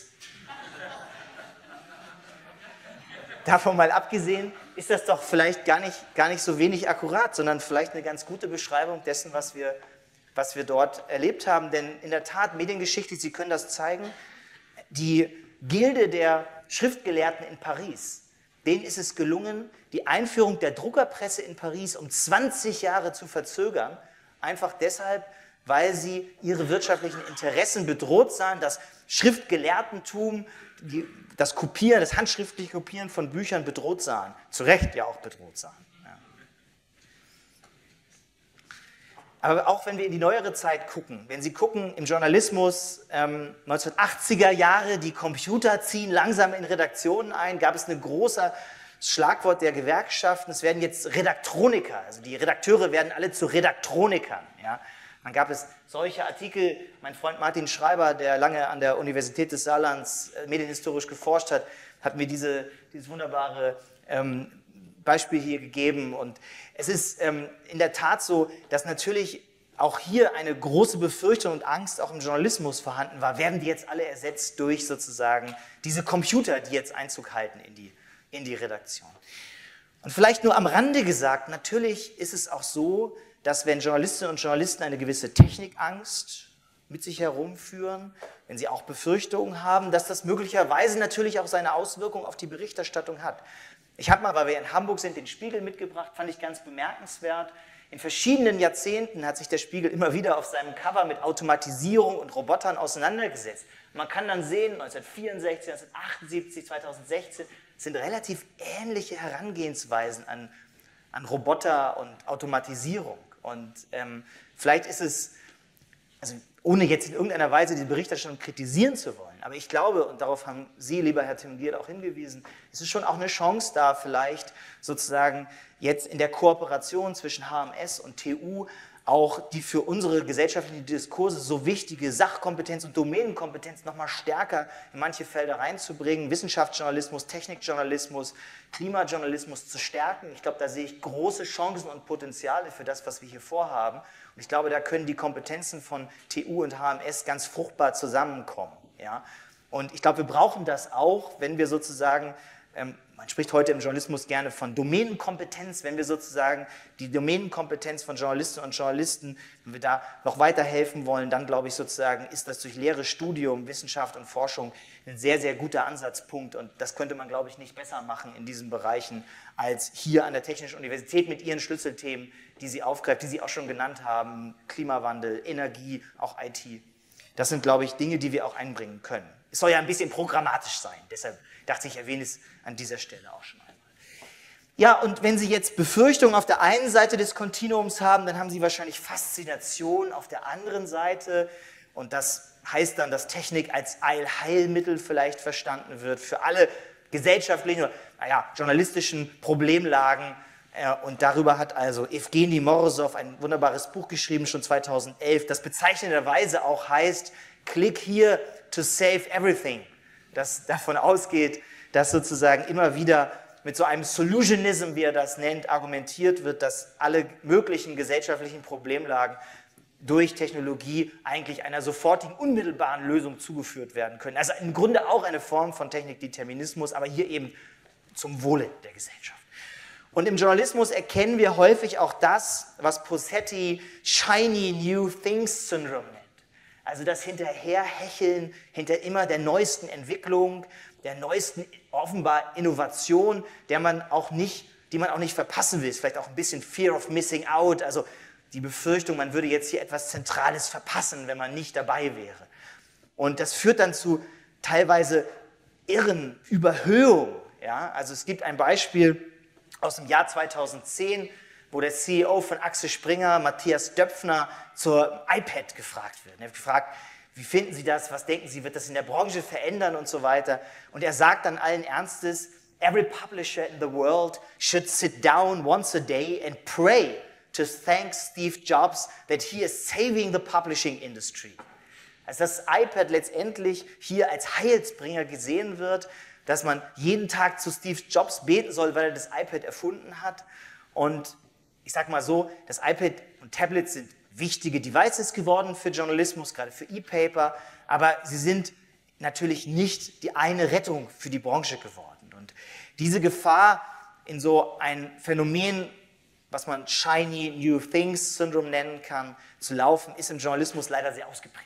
davon mal abgesehen, ist das doch vielleicht gar nicht so wenig akkurat, sondern vielleicht eine ganz gute Beschreibung dessen, was wir dort erlebt haben. Denn in der Tat, mediengeschichtlich, Sie können das zeigen, die Gilde der Schriftgelehrten in Paris, denen ist es gelungen, die Einführung der Druckerpresse in Paris um 20 Jahre zu verzögern, einfach deshalb, weil sie ihre wirtschaftlichen Interessen bedroht sahen, das Schriftgelehrtentum, das Kopieren, das handschriftliche Kopieren von Büchern bedroht sahen, zu Recht ja auch bedroht sahen. Ja. Aber auch wenn wir in die neuere Zeit gucken, wenn Sie gucken im Journalismus, 1980er Jahre, die Computer ziehen langsam in Redaktionen ein, gab es ein großes Schlagwort der Gewerkschaften, es werden jetzt Redaktroniker, also die Redakteure werden alle zu Redaktronikern. Ja. Dann gab es solche Artikel, mein Freund Martin Schreiber, der lange an der Universität des Saarlands medienhistorisch geforscht hat, hat mir dieses wunderbare Beispiel hier gegeben. Und es ist in der Tat so, dass natürlich auch hier eine große Befürchtung und Angst auch im Journalismus vorhanden war. Werden die jetzt alle ersetzt durch sozusagen diese Computer, die jetzt Einzug halten in die Redaktion? Und vielleicht nur am Rande gesagt, natürlich ist es auch so, dass wenn Journalistinnen und Journalisten eine gewisse Technikangst mit sich herumführen, wenn sie auch Befürchtungen haben, dass das möglicherweise natürlich auch seine Auswirkungen auf die Berichterstattung hat. Ich habe mal, weil wir in Hamburg sind, den Spiegel mitgebracht, fand ich ganz bemerkenswert. In verschiedenen Jahrzehnten hat sich der Spiegel immer wieder auf seinem Cover mit Automatisierung und Robotern auseinandergesetzt. Man kann dann sehen, 1964, 1978, 2016 sind relativ ähnliche Herangehensweisen an Roboter und Automatisierung. Und vielleicht ist es also ohne jetzt in irgendeiner Weise die Berichterstattung kritisieren zu wollen, aber ich glaube, und darauf haben Sie, lieber Herr Temungiert, auch hingewiesen, es ist schon auch eine Chance da, vielleicht sozusagen jetzt in der Kooperation zwischen HMS und TU auch die für unsere gesellschaftlichen Diskurse so wichtige Sachkompetenz und Domänenkompetenz nochmal stärker in manche Felder reinzubringen, Wissenschaftsjournalismus, Technikjournalismus, Klimajournalismus zu stärken. Ich glaube, da sehe ich große Chancen und Potenziale für das, was wir hier vorhaben. Und ich glaube, da können die Kompetenzen von TU und HMS ganz fruchtbar zusammenkommen. Ja? Und ich glaube, wir brauchen das auch, wenn wir sozusagen, man spricht heute im Journalismus gerne von Domänenkompetenz, wenn wir sozusagen die Domänenkompetenz von Journalistinnen und Journalisten, wenn wir da noch weiterhelfen wollen, dann glaube ich sozusagen, ist das durch leeres Studium, Wissenschaft und Forschung ein sehr, sehr guter Ansatzpunkt. Und das könnte man, glaube ich, nicht besser machen in diesen Bereichen als hier an der Technischen Universität mit ihren Schlüsselthemen, die sie aufgreift, die Sie auch schon genannt haben, Klimawandel, Energie, auch IT. Das sind, glaube ich, Dinge, die wir auch einbringen können. Es soll ja ein bisschen programmatisch sein, deshalb dachte ich, erwähne es an dieser Stelle auch schon einmal. Ja, und wenn Sie jetzt Befürchtungen auf der einen Seite des Kontinuums haben, dann haben Sie wahrscheinlich Faszination auf der anderen Seite. Und das heißt dann, dass Technik als Allheilmittel vielleicht verstanden wird für alle gesellschaftlichen, journalistischen Problemlagen. Und darüber hat also Evgeny Morozov ein wunderbares Buch geschrieben, schon 2011, das bezeichnenderweise auch heißt, Click here to save everything. Das davon ausgeht, dass sozusagen immer wieder mit so einem Solutionism, wie er das nennt, argumentiert wird, dass alle möglichen gesellschaftlichen Problemlagen durch Technologie eigentlich einer sofortigen, unmittelbaren Lösung zugeführt werden können. Also im Grunde auch eine Form von Technikdeterminismus, aber hier eben zum Wohle der Gesellschaft. Und im Journalismus erkennen wir häufig auch das, was Posetti Shiny New Things Syndrome nennt. Also das Hinterherhecheln hinter immer der neuesten Entwicklung, der neuesten offenbar Innovation, die man auch nicht verpassen will. Vielleicht auch ein bisschen Fear of Missing Out, also die Befürchtung, man würde jetzt hier etwas Zentrales verpassen, wenn man nicht dabei wäre. Und das führt dann zu teilweise irren Überhöhungen. Ja? Also es gibt ein Beispiel aus dem Jahr 2010, wo der CEO von Axel Springer, Matthias Döpfner, zur iPad gefragt wird. Er wird gefragt, wie finden Sie das, was denken Sie, wird das in der Branche verändern und so weiter. Und er sagt dann allen Ernstes, every publisher in the world should sit down once a day and pray to thank Steve Jobs that he is saving the publishing industry. Also das iPad letztendlich hier als Heilsbringer gesehen wird, dass man jeden Tag zu Steve Jobs beten soll, weil er das iPad erfunden hat. Und ich sage mal so, das iPad und Tablets sind wichtige Devices geworden für Journalismus, gerade für E-Paper, aber sie sind natürlich nicht die eine Rettung für die Branche geworden. Und diese Gefahr in so ein Phänomen, was man Shiny New Things Syndrome nennen kann, zu laufen, ist im Journalismus leider sehr ausgeprägt.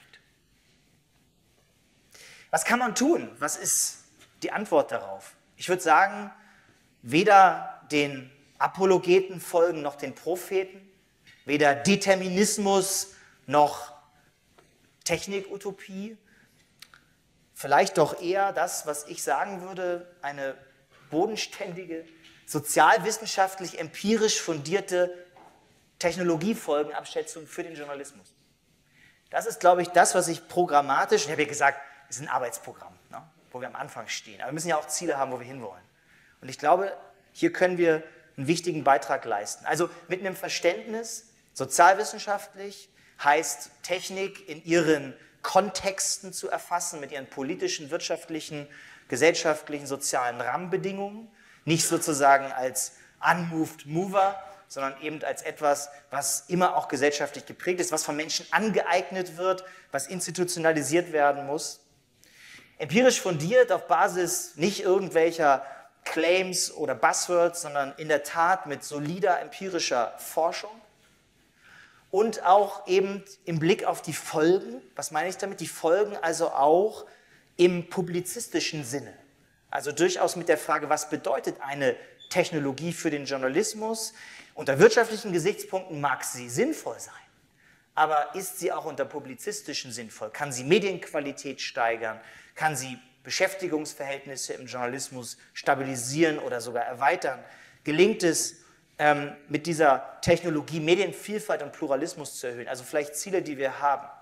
Was kann man tun? Was ist die Antwort darauf? Ich würde sagen, weder den Apologeten folgen noch den Propheten, weder Determinismus noch Technikutopie, vielleicht doch eher das, was ich sagen würde, eine bodenständige, sozialwissenschaftlich, empirisch fundierte Technologiefolgenabschätzung für den Journalismus. Das ist, glaube ich, das, was ich programmatisch, ich habe ja gesagt, es ist ein Arbeitsprogramm, ne, wo wir am Anfang stehen, aber wir müssen ja auch Ziele haben, wo wir hinwollen. Und ich glaube, hier können wir einen wichtigen Beitrag leisten. Also mit einem Verständnis, sozialwissenschaftlich heißt Technik in ihren Kontexten zu erfassen, mit ihren politischen, wirtschaftlichen, gesellschaftlichen, sozialen Rahmenbedingungen, nicht sozusagen als unmoved mover, sondern eben als etwas, was immer auch gesellschaftlich geprägt ist, was von Menschen angeeignet wird, was institutionalisiert werden muss. Empirisch fundiert auf Basis nicht irgendwelcher Claims oder Buzzwords, sondern in der Tat mit solider empirischer Forschung und auch eben im Blick auf die Folgen. Was meine ich damit? Die Folgen also auch im publizistischen Sinne. Also durchaus mit der Frage, was bedeutet eine Technologie für den Journalismus? Unter wirtschaftlichen Gesichtspunkten mag sie sinnvoll sein, aber ist sie auch unter publizistischen sinnvoll? Kann sie Medienqualität steigern? Kann sie Beschäftigungsverhältnisse im Journalismus stabilisieren oder sogar erweitern? Gelingt es, mit dieser Technologie Medienvielfalt und Pluralismus zu erhöhen? Also vielleicht Ziele, die wir haben.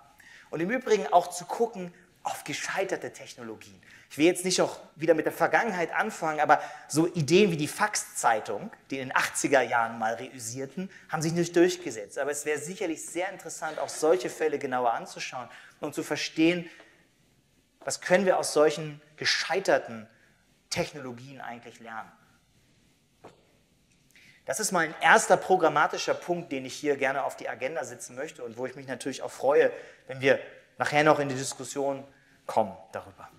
Und im Übrigen auch zu gucken auf gescheiterte Technologien. Ich will jetzt nicht auch wieder mit der Vergangenheit anfangen, aber so Ideen wie die Faxzeitung, die in den 80er Jahren mal reüssierten, haben sich nicht durchgesetzt. Aber es wäre sicherlich sehr interessant, auch solche Fälle genauer anzuschauen und zu verstehen, was können wir aus solchen gescheiterten Technologien eigentlich lernen. Das ist mein erster programmatischer Punkt, den ich hier gerne auf die Agenda setzen möchte und wo ich mich natürlich auch freue, wenn wir nachher noch in die Diskussion kommen darüber.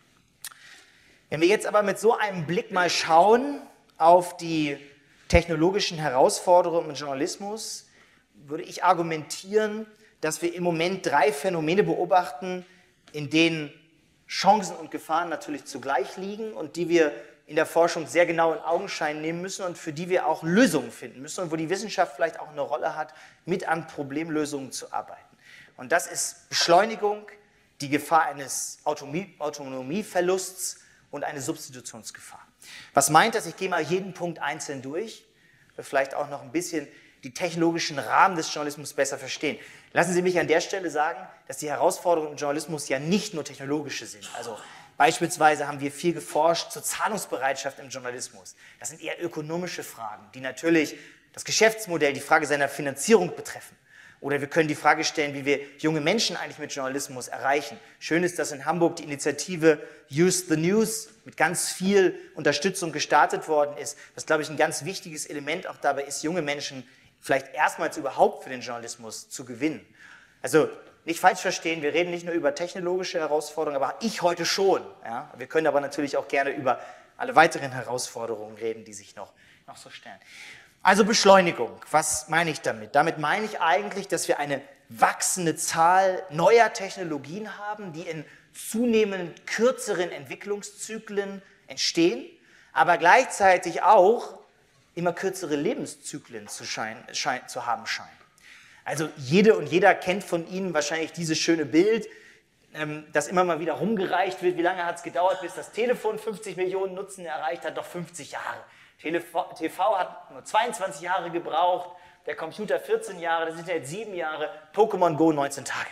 Wenn wir jetzt aber mit so einem Blick mal schauen auf die technologischen Herausforderungen im Journalismus, würde ich argumentieren, dass wir im Moment 3 Phänomene beobachten, in denen Chancen und Gefahren natürlich zugleich liegen und die wir in der Forschung sehr genau in Augenschein nehmen müssen und für die wir auch Lösungen finden müssen und wo die Wissenschaft vielleicht auch eine Rolle hat, mit an Problemlösungen zu arbeiten. Und das ist Beschleunigung, die Gefahr eines Autonomieverlusts und eine Substitutionsgefahr. Was meint das? Ich gehe mal jeden Punkt einzeln durch, vielleicht auch noch ein bisschen die technologischen Rahmen des Journalismus besser verstehen. Lassen Sie mich an der Stelle sagen, dass die Herausforderungen im Journalismus ja nicht nur technologische sind. Also beispielsweise haben wir viel geforscht zur Zahlungsbereitschaft im Journalismus. Das sind eher ökonomische Fragen, die natürlich das Geschäftsmodell, die Frage seiner Finanzierung betreffen. Oder wir können die Frage stellen, wie wir junge Menschen eigentlich mit Journalismus erreichen. Schön ist, dass in Hamburg die Initiative Use the News mit ganz viel Unterstützung gestartet worden ist. Was, glaube ich, ein ganz wichtiges Element auch dabei ist, junge Menschen vielleicht erstmals überhaupt für den Journalismus zu gewinnen. Also nicht falsch verstehen, wir reden nicht nur über technologische Herausforderungen, aber ich heute schon. Ja? Wir können aber natürlich auch gerne über alle weiteren Herausforderungen reden, die sich noch so stellen. Also Beschleunigung, was meine ich damit? Damit meine ich eigentlich, dass wir eine wachsende Zahl neuer Technologien haben, die in zunehmend kürzeren Entwicklungszyklen entstehen, aber gleichzeitig auch immer kürzere Lebenszyklen zu haben scheinen. Also jede und jeder kennt von Ihnen wahrscheinlich dieses schöne Bild, das immer mal wieder rumgereicht wird. Wie lange hat es gedauert, bis das Telefon 50 Millionen Nutzen erreicht hat? Doch 50 Jahre. TV hat nur 22 Jahre gebraucht, der Computer 14 Jahre, das Internet 7 Jahre, Pokémon Go 19 Tage.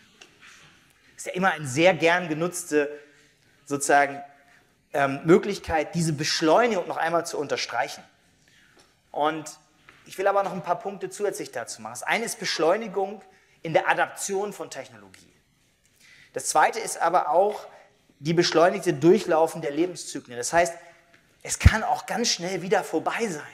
Das ist ja immer eine sehr gern genutzte sozusagen Möglichkeit, diese Beschleunigung noch einmal zu unterstreichen. Und ich will aber noch ein paar Punkte zusätzlich dazu machen. Das eine ist Beschleunigung in der Adaption von Technologie. Das zweite ist aber auch die beschleunigte Durchlaufen der Lebenszyklen. Das heißt, es kann auch ganz schnell wieder vorbei sein.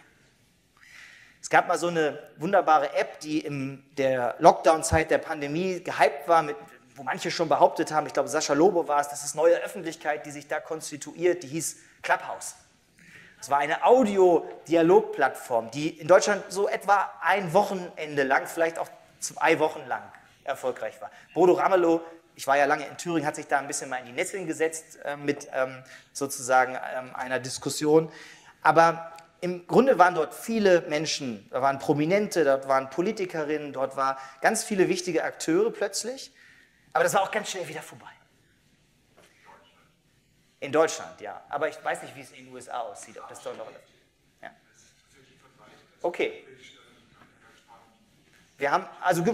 Es gab mal so eine wunderbare App, die in der Lockdown-Zeit der Pandemie gehypt war, wo manche schon behauptet haben, ich glaube Sascha Lobo war es, das ist neue Öffentlichkeit, die sich da konstituiert, die hieß Clubhouse. Es war eine Audio-Dialog-Plattform, die in Deutschland so etwa ein Wochenende lang, vielleicht auch 2 Wochen lang erfolgreich war. Bodo Ramelow, ich war ja lange in Thüringen, hat sich da ein bisschen mal in die Nesseln gesetzt mit sozusagen einer Diskussion. Aber im Grunde waren dort viele Menschen, da waren Prominente, dort waren Politikerinnen, dort waren ganz viele wichtige Akteure plötzlich. Aber das war auch ganz schnell wieder vorbei. In Deutschland, ja. Aber ich weiß nicht, wie es in den USA aussieht, ob das dort noch... Ja. Okay. Wir haben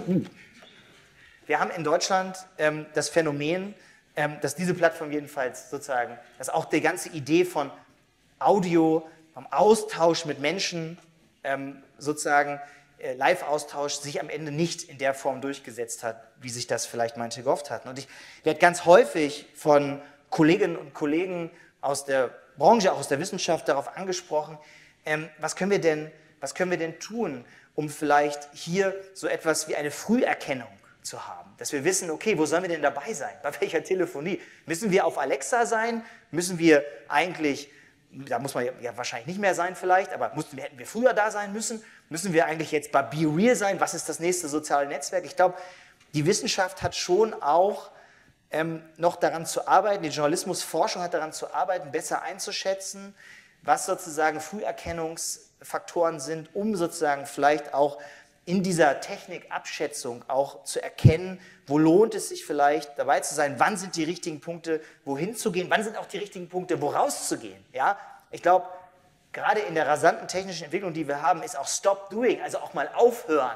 in Deutschland das Phänomen, dass diese Plattform jedenfalls sozusagen, dass auch die ganze Idee von Audio, vom Austausch mit Menschen, sozusagen Live-Austausch, sich am Ende nicht in der Form durchgesetzt hat, wie sich das vielleicht manche gehofft hatten. Und ich werde ganz häufig von Kolleginnen und Kollegen aus der Branche, auch aus der Wissenschaft darauf angesprochen, was können wir denn tun, um vielleicht hier so etwas wie eine Früherkennung zu haben, dass wir wissen, okay, wo sollen wir denn dabei sein? Bei welcher Telefonie? Müssen wir auf Alexa sein? Müssen wir eigentlich, da muss man ja wahrscheinlich nicht mehr sein vielleicht, aber hätten wir früher da sein müssen? Müssen wir eigentlich jetzt bei BeReal sein? Was ist das nächste soziale Netzwerk? Ich glaube, die Wissenschaft hat schon auch noch daran zu arbeiten, die Journalismusforschung hat daran zu arbeiten, besser einzuschätzen, was sozusagen Früherkennungsfaktoren sind, um sozusagen vielleicht auch in dieser Technikabschätzung auch zu erkennen, wo lohnt es sich vielleicht dabei zu sein, wann sind die richtigen Punkte, wohin zu gehen, wann sind auch die richtigen Punkte, woraus zu gehen. Ja? Ich glaube, gerade in der rasanten technischen Entwicklung, die wir haben, ist auch Stop Doing, also auch mal aufhören,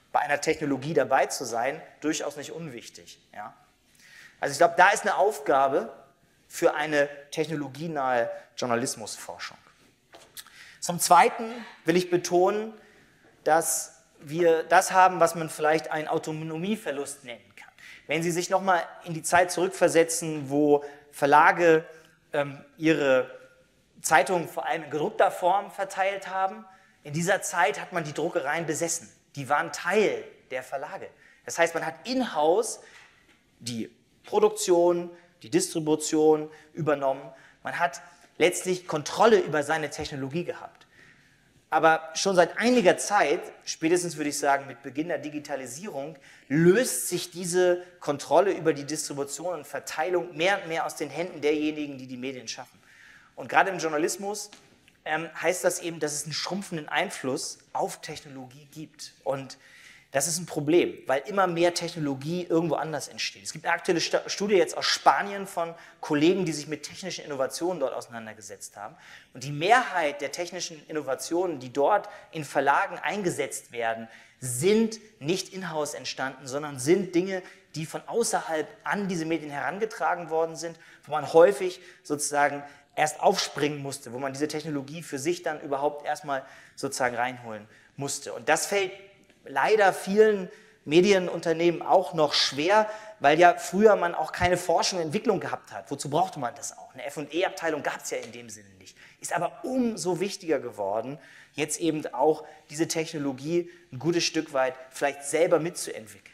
bei einer Technologie dabei zu sein, durchaus nicht unwichtig. Ja? Also ich glaube, da ist eine Aufgabe für eine technologienahe Journalismusforschung. Zum Zweiten will ich betonen, dass wir das haben, was man vielleicht einen Autonomieverlust nennen kann. Wenn Sie sich nochmal in die Zeit zurückversetzen, wo Verlage ihre Zeitungen vor allem in gedruckter Form verteilt haben, in dieser Zeit hat man die Druckereien besessen. Die waren Teil der Verlage. Das heißt, man hat in-house die Produktion, die Distribution übernommen. Man hat letztlich Kontrolle über seine Technologie gehabt. Aber schon seit einiger Zeit, spätestens würde ich sagen mit Beginn der Digitalisierung, löst sich diese Kontrolle über die Distribution und Verteilung mehr und mehr aus den Händen derjenigen, die die Medien schaffen. Und gerade im Journalismus heißt das eben, dass es einen schrumpfenden Einfluss auf Technologie gibt. Und das ist ein Problem, weil immer mehr Technologie irgendwo anders entsteht. Es gibt eine aktuelle Studie jetzt aus Spanien von Kollegen, die sich mit technischen Innovationen dort auseinandergesetzt haben. Und die Mehrheit der technischen Innovationen, die dort in Verlagen eingesetzt werden, sind nicht in-house entstanden, sondern sind Dinge, die von außerhalb an diese Medien herangetragen worden sind, wo man häufig sozusagen erst aufspringen musste, wo man diese Technologie für sich dann überhaupt erstmal sozusagen reinholen musste. Und das fällt leider vielen Medienunternehmen auch noch schwer, weil ja früher man auch keine Forschung und Entwicklung gehabt hat. Wozu brauchte man das auch? Eine F&E-Abteilung gab es ja in dem Sinne nicht. Ist aber umso wichtiger geworden, jetzt eben auch diese Technologie ein gutes Stück weit vielleicht selber mitzuentwickeln.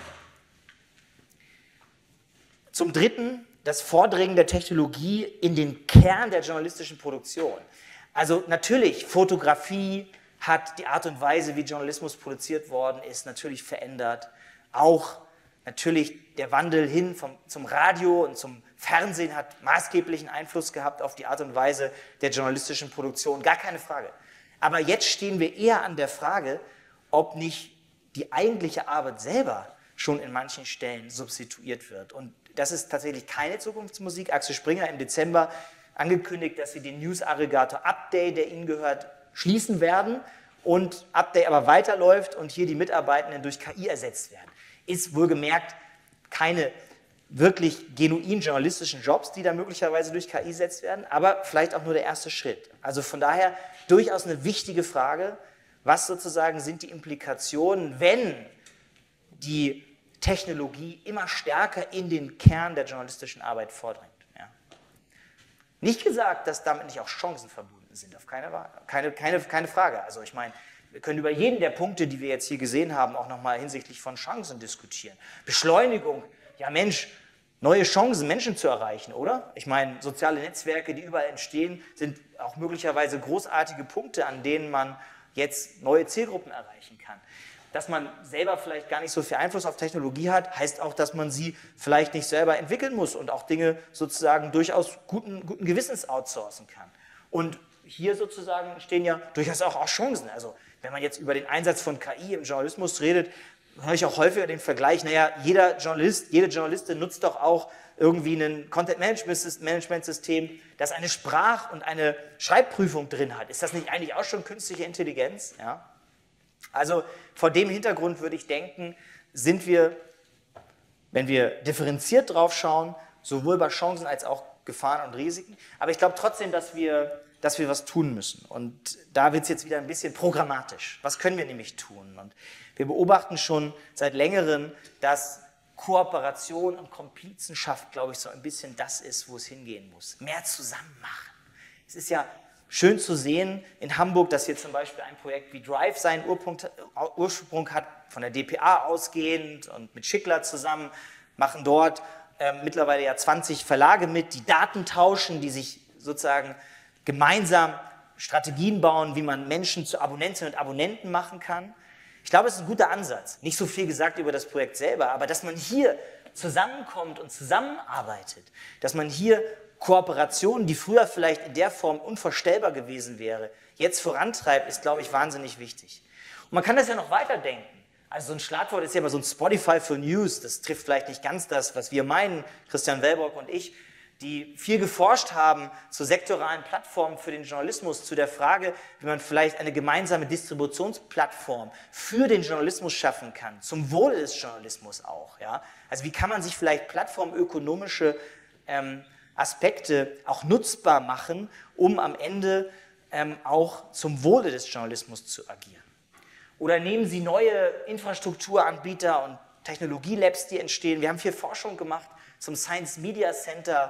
Zum Dritten, das Vordringen der Technologie in den Kern der journalistischen Produktion. Also natürlich, Fotografie hat die Art und Weise, wie Journalismus produziert worden ist, natürlich verändert. Auch natürlich der Wandel hin zum Radio und zum Fernsehen hat maßgeblichen Einfluss gehabt auf die Art und Weise der journalistischen Produktion, gar keine Frage. Aber jetzt stehen wir eher an der Frage, ob nicht die eigentliche Arbeit selber schon in manchen Stellen substituiert wird. Und das ist tatsächlich keine Zukunftsmusik. Axel Springer im Dezember angekündigt, dass sie den News-Aggregator Update, der ihnen gehört, schließen werden und Update aber weiterläuft und hier die Mitarbeitenden durch KI ersetzt werden. Ist wohlgemerkt keine wirklich genuin journalistischen Jobs, die da möglicherweise durch KI ersetzt werden, aber vielleicht auch nur der erste Schritt. Also von daher durchaus eine wichtige Frage, was sozusagen sind die Implikationen, wenn die Technologie immer stärker in den Kern der journalistischen Arbeit vordringt. Ja. Nicht gesagt, dass damit nicht auch Chancen verbunden sind, auf keine Frage. Also ich meine, wir können über jeden der Punkte, die wir jetzt hier gesehen haben, auch nochmal hinsichtlich von Chancen diskutieren. Beschleunigung, ja Mensch, neue Chancen, Menschen zu erreichen, oder? Ich meine, soziale Netzwerke, die überall entstehen, sind auch möglicherweise großartige Punkte, an denen man jetzt neue Zielgruppen erreichen kann. Dass man selber vielleicht gar nicht so viel Einfluss auf Technologie hat, heißt auch, dass man sie vielleicht nicht selber entwickeln muss und auch Dinge sozusagen durchaus guten Gewissens outsourcen kann. Und hier sozusagen stehen ja durchaus auch Chancen. Also wenn man jetzt über den Einsatz von KI im Journalismus redet, höre ich auch häufiger den Vergleich, naja, jeder Journalist, jede Journalistin nutzt doch auch irgendwie ein Content-Management-System, das eine Sprach- und eine Schreibprüfung drin hat. Ist das nicht eigentlich auch schon künstliche Intelligenz? Ja? Also vor dem Hintergrund würde ich denken, sind wir, wenn wir differenziert drauf schauen, sowohl bei Chancen als auch Gefahren und Risiken. Aber ich glaube trotzdem, dass wir was tun müssen. Und da wird es jetzt wieder ein bisschen programmatisch. Was können wir nämlich tun? Und wir beobachten schon seit längerem, dass Kooperation und Komplizenschaft, glaube ich, so ein bisschen das ist, wo es hingehen muss. Mehr zusammen machen. Es ist ja schön zu sehen in Hamburg, dass hier zum Beispiel ein Projekt wie Drive seinen Ursprung hat, von der dpa ausgehend und mit Schickler zusammen, machen dort mittlerweile ja 20 Verlage mit, die Daten tauschen, die sich sozusagen gemeinsam Strategien bauen, wie man Menschen zu Abonnentinnen und Abonnenten machen kann. Ich glaube, es ist ein guter Ansatz. Nicht so viel gesagt über das Projekt selber, aber dass man hier zusammenkommt und zusammenarbeitet, dass man hier Kooperationen, die früher vielleicht in der Form unvorstellbar gewesen wäre, jetzt vorantreibt, ist, glaube ich, wahnsinnig wichtig. Und man kann das ja noch weiterdenken. Also so ein Schlagwort ist ja immer so ein Spotify für News. Das trifft vielleicht nicht ganz das, was wir meinen, Christian Wellbrock und ich. die viel geforscht haben zu sektoralen Plattformen für den Journalismus, zu der Frage, wie man vielleicht eine gemeinsame Distributionsplattform für den Journalismus schaffen kann, zum Wohle des Journalismus auch. Ja? Also wie kann man sich vielleicht plattformökonomische Aspekte auch nutzbar machen, um am Ende auch zum Wohle des Journalismus zu agieren. Oder nehmen Sie neue Infrastrukturanbieter und Technologielabs, die entstehen. Wir haben viel Forschung gemacht zum Science Media Center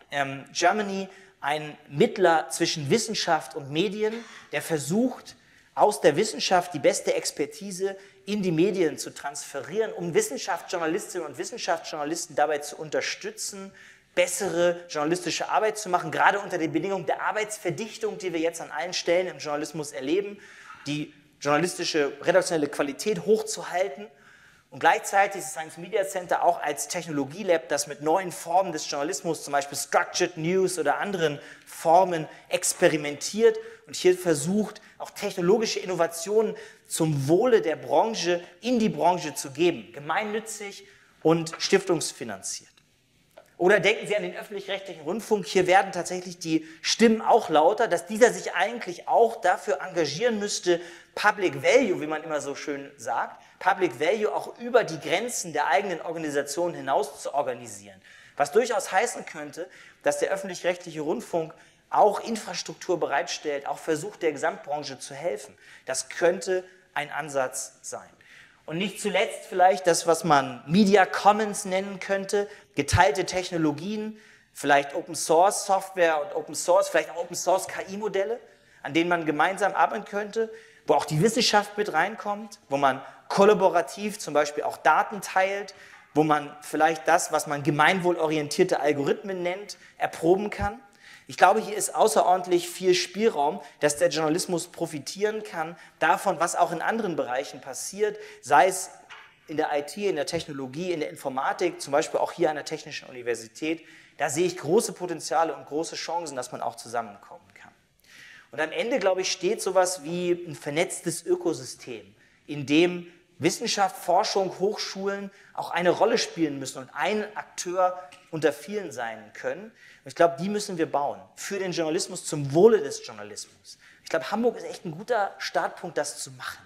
Germany, ein Mittler zwischen Wissenschaft und Medien, der versucht, aus der Wissenschaft die beste Expertise in die Medien zu transferieren, um Wissenschaftsjournalistinnen und Wissenschaftsjournalisten dabei zu unterstützen, bessere journalistische Arbeit zu machen, gerade unter den Bedingungen der Arbeitsverdichtung, die wir jetzt an allen Stellen im Journalismus erleben, die journalistische, redaktionelle Qualität hochzuhalten und gleichzeitig ist das Science Media Center auch als Technologielab, das mit neuen Formen des Journalismus, zum Beispiel Structured News oder anderen Formen experimentiert und hier versucht, auch technologische Innovationen zum Wohle der Branche in die Branche zu geben, gemeinnützig und stiftungsfinanziert. Oder denken Sie an den öffentlich-rechtlichen Rundfunk, hier werden tatsächlich die Stimmen auch lauter, dass dieser sich eigentlich auch dafür engagieren müsste, Public Value, wie man immer so schön sagt, Public Value auch über die Grenzen der eigenen Organisation hinaus zu organisieren. Was durchaus heißen könnte, dass der öffentlich-rechtliche Rundfunk auch Infrastruktur bereitstellt, auch versucht, der Gesamtbranche zu helfen. Das könnte ein Ansatz sein. Und nicht zuletzt vielleicht das, was man Media Commons nennen könnte, geteilte Technologien, vielleicht Open Source Software und Open Source, vielleicht auch Open Source KI-Modelle, an denen man gemeinsam arbeiten könnte, wo auch die Wissenschaft mit reinkommt, wo man kollaborativ zum Beispiel auch Daten teilt, wo man vielleicht das, was man gemeinwohlorientierte Algorithmen nennt, erproben kann. Ich glaube, hier ist außerordentlich viel Spielraum, dass der Journalismus profitieren kann davon, was auch in anderen Bereichen passiert, sei es in der IT, in der Technologie, in der Informatik, zum Beispiel auch hier an der Technischen Universität. Da sehe ich große Potenziale und große Chancen, dass man auch zusammenkommen kann. Und am Ende, glaube ich, steht sowas wie ein vernetztes Ökosystem, in dem Wissenschaft, Forschung, Hochschulen auch eine Rolle spielen müssen und ein Akteur unter vielen sein können. Und ich glaube, die müssen wir bauen für den Journalismus, zum Wohle des Journalismus. Ich glaube, Hamburg ist echt ein guter Startpunkt, das zu machen.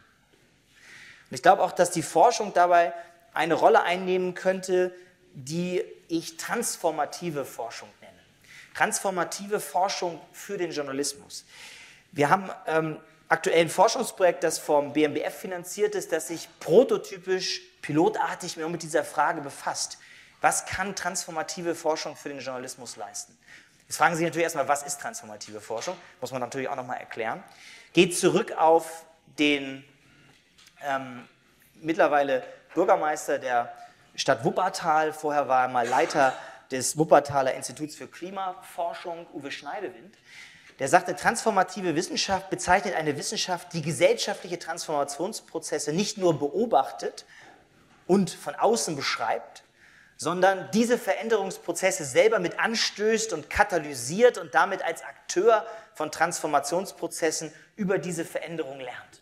Und ich glaube auch, dass die Forschung dabei eine Rolle einnehmen könnte, die ich transformative Forschung nenne. Transformative Forschung für den Journalismus. Wir haben aktuell ein Forschungsprojekt, das vom BMBF finanziert ist, das sich prototypisch, pilotartig mit dieser Frage befasst. Was kann transformative Forschung für den Journalismus leisten? Jetzt fragen Sie natürlich erstmal, was ist transformative Forschung? Muss man natürlich auch nochmal erklären. Geht zurück auf den mittlerweile Bürgermeister der Stadt Wuppertal, vorher war er mal Leiter des Wuppertaler Instituts für Klimaforschung, Uwe Schneidewind. Der sagte, transformative Wissenschaft bezeichnet eine Wissenschaft, die gesellschaftliche Transformationsprozesse nicht nur beobachtet und von außen beschreibt, sondern diese Veränderungsprozesse selber mit anstößt und katalysiert und damit als Akteur von Transformationsprozessen über diese Veränderung lernt.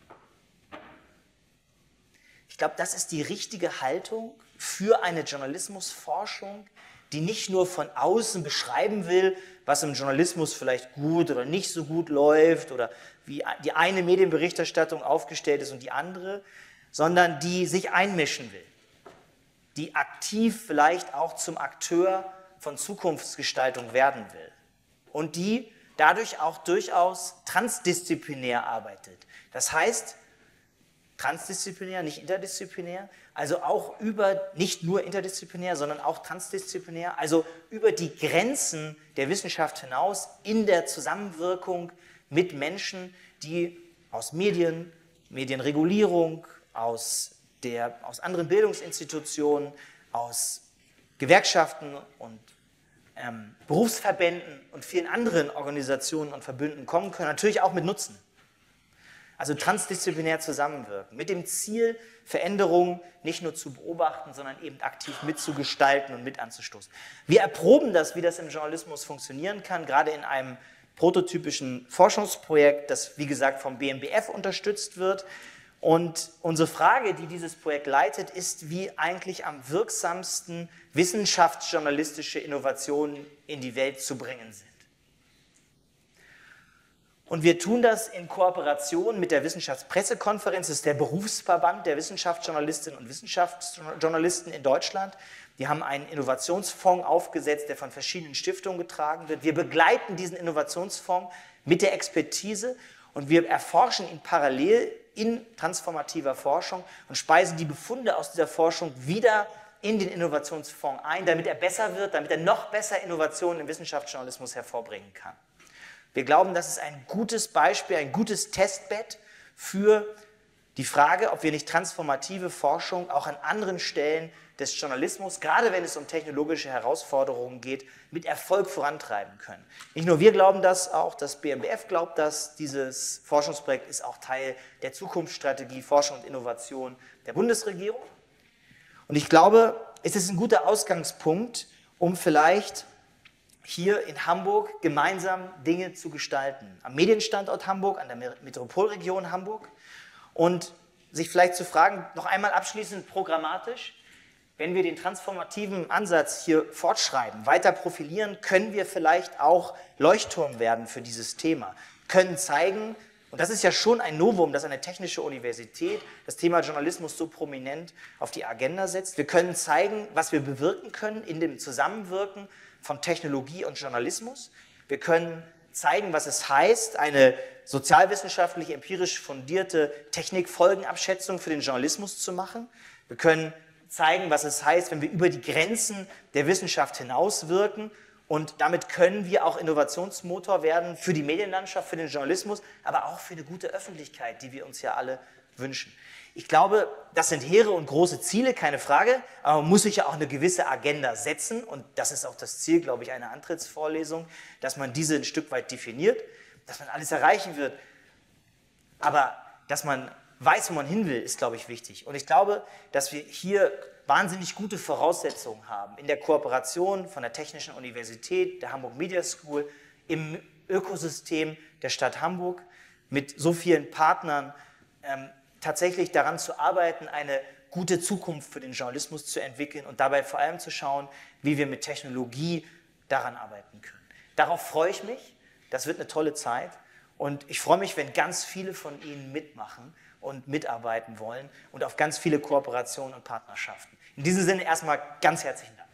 Ich glaube, das ist die richtige Haltung für eine Journalismusforschung, die nicht nur von außen beschreiben will, was im Journalismus vielleicht gut oder nicht so gut läuft oder wie die eine Medienberichterstattung aufgestellt ist und die andere, sondern die sich einmischen will, die aktiv vielleicht auch zum Akteur von Zukunftsgestaltung werden will und die dadurch auch durchaus transdisziplinär arbeitet. Das heißt, transdisziplinär, nicht interdisziplinär, also auch nicht nur interdisziplinär, sondern auch transdisziplinär, also über die Grenzen der Wissenschaft hinaus in der Zusammenwirkung mit Menschen, die aus Medien, Medienregulierung, aus anderen Bildungsinstitutionen, aus Gewerkschaften und Berufsverbänden und vielen anderen Organisationen und Verbünden kommen können, natürlich auch mit Nutzen. Also transdisziplinär zusammenwirken, mit dem Ziel, Veränderungen nicht nur zu beobachten, sondern eben aktiv mitzugestalten und mit anzustoßen. Wir erproben das, wie das im Journalismus funktionieren kann, gerade in einem prototypischen Forschungsprojekt, das, wie gesagt, vom BMBF unterstützt wird Und unsere Frage, die dieses Projekt leitet, ist, wie eigentlich am wirksamsten wissenschaftsjournalistische Innovationen in die Welt zu bringen sind. Und wir tun das in Kooperation mit der Wissenschaftspressekonferenz, das ist der Berufsverband der Wissenschaftsjournalistinnen und Wissenschaftsjournalisten in Deutschland. Die haben einen Innovationsfonds aufgesetzt, der von verschiedenen Stiftungen getragen wird. Wir begleiten diesen Innovationsfonds mit der Expertise und wir erforschen ihn parallel in transformativer Forschung und speisen die Befunde aus dieser Forschung wieder in den Innovationsfonds ein, damit er besser wird, damit er noch besser Innovationen im Wissenschaftsjournalismus hervorbringen kann. Wir glauben, das ist ein gutes Beispiel, ein gutes Testbett für die Frage, ob wir nicht transformative Forschung auch an anderen Stellen des Journalismus, gerade wenn es um technologische Herausforderungen geht, mit Erfolg vorantreiben können. Nicht nur wir glauben das, auch das BMBF glaubt das. Dieses Forschungsprojekt ist auch Teil der Zukunftsstrategie Forschung und Innovation der Bundesregierung. Und ich glaube, es ist ein guter Ausgangspunkt, um vielleicht hier in Hamburg gemeinsam Dinge zu gestalten. Am Medienstandort Hamburg, an der Metropolregion Hamburg. Und sich vielleicht zu fragen, noch einmal abschließend programmatisch, wenn wir den transformativen Ansatz hier fortschreiben, weiter profilieren, können wir vielleicht auch Leuchtturm werden für dieses Thema. Können zeigen, und das ist ja schon ein Novum, dass eine technische Universität das Thema Journalismus so prominent auf die Agenda setzt. Wir können zeigen, was wir bewirken können in dem Zusammenwirken von Technologie und Journalismus. Wir können zeigen, was es heißt, eine sozialwissenschaftlich empirisch fundierte Technikfolgenabschätzung für den Journalismus zu machen. Wir können zeigen, was es heißt, wenn wir über die Grenzen der Wissenschaft hinauswirken, und damit können wir auch Innovationsmotor werden für die Medienlandschaft, für den Journalismus, aber auch für eine gute Öffentlichkeit, die wir uns ja alle wünschen. Ich glaube, das sind hehre und große Ziele, keine Frage, aber man muss sich ja auch eine gewisse Agenda setzen und das ist auch das Ziel, glaube ich, einer Antrittsvorlesung, dass man diese ein Stück weit definiert, dass man alles erreichen wird, aber dass man weiß, wo man hin will, ist, glaube ich, wichtig. Und ich glaube, dass wir hier wahnsinnig gute Voraussetzungen haben in der Kooperation von der Technischen Universität, der Hamburg Media School, im Ökosystem der Stadt Hamburg mit so vielen Partnern tatsächlich daran zu arbeiten, eine gute Zukunft für den Journalismus zu entwickeln und dabei vor allem zu schauen, wie wir mit Technologie daran arbeiten können. Darauf freue ich mich, das wird eine tolle Zeit und ich freue mich, wenn ganz viele von Ihnen mitmachen und mitarbeiten wollen und auf ganz viele Kooperationen und Partnerschaften. In diesem Sinne erstmal ganz herzlichen Dank.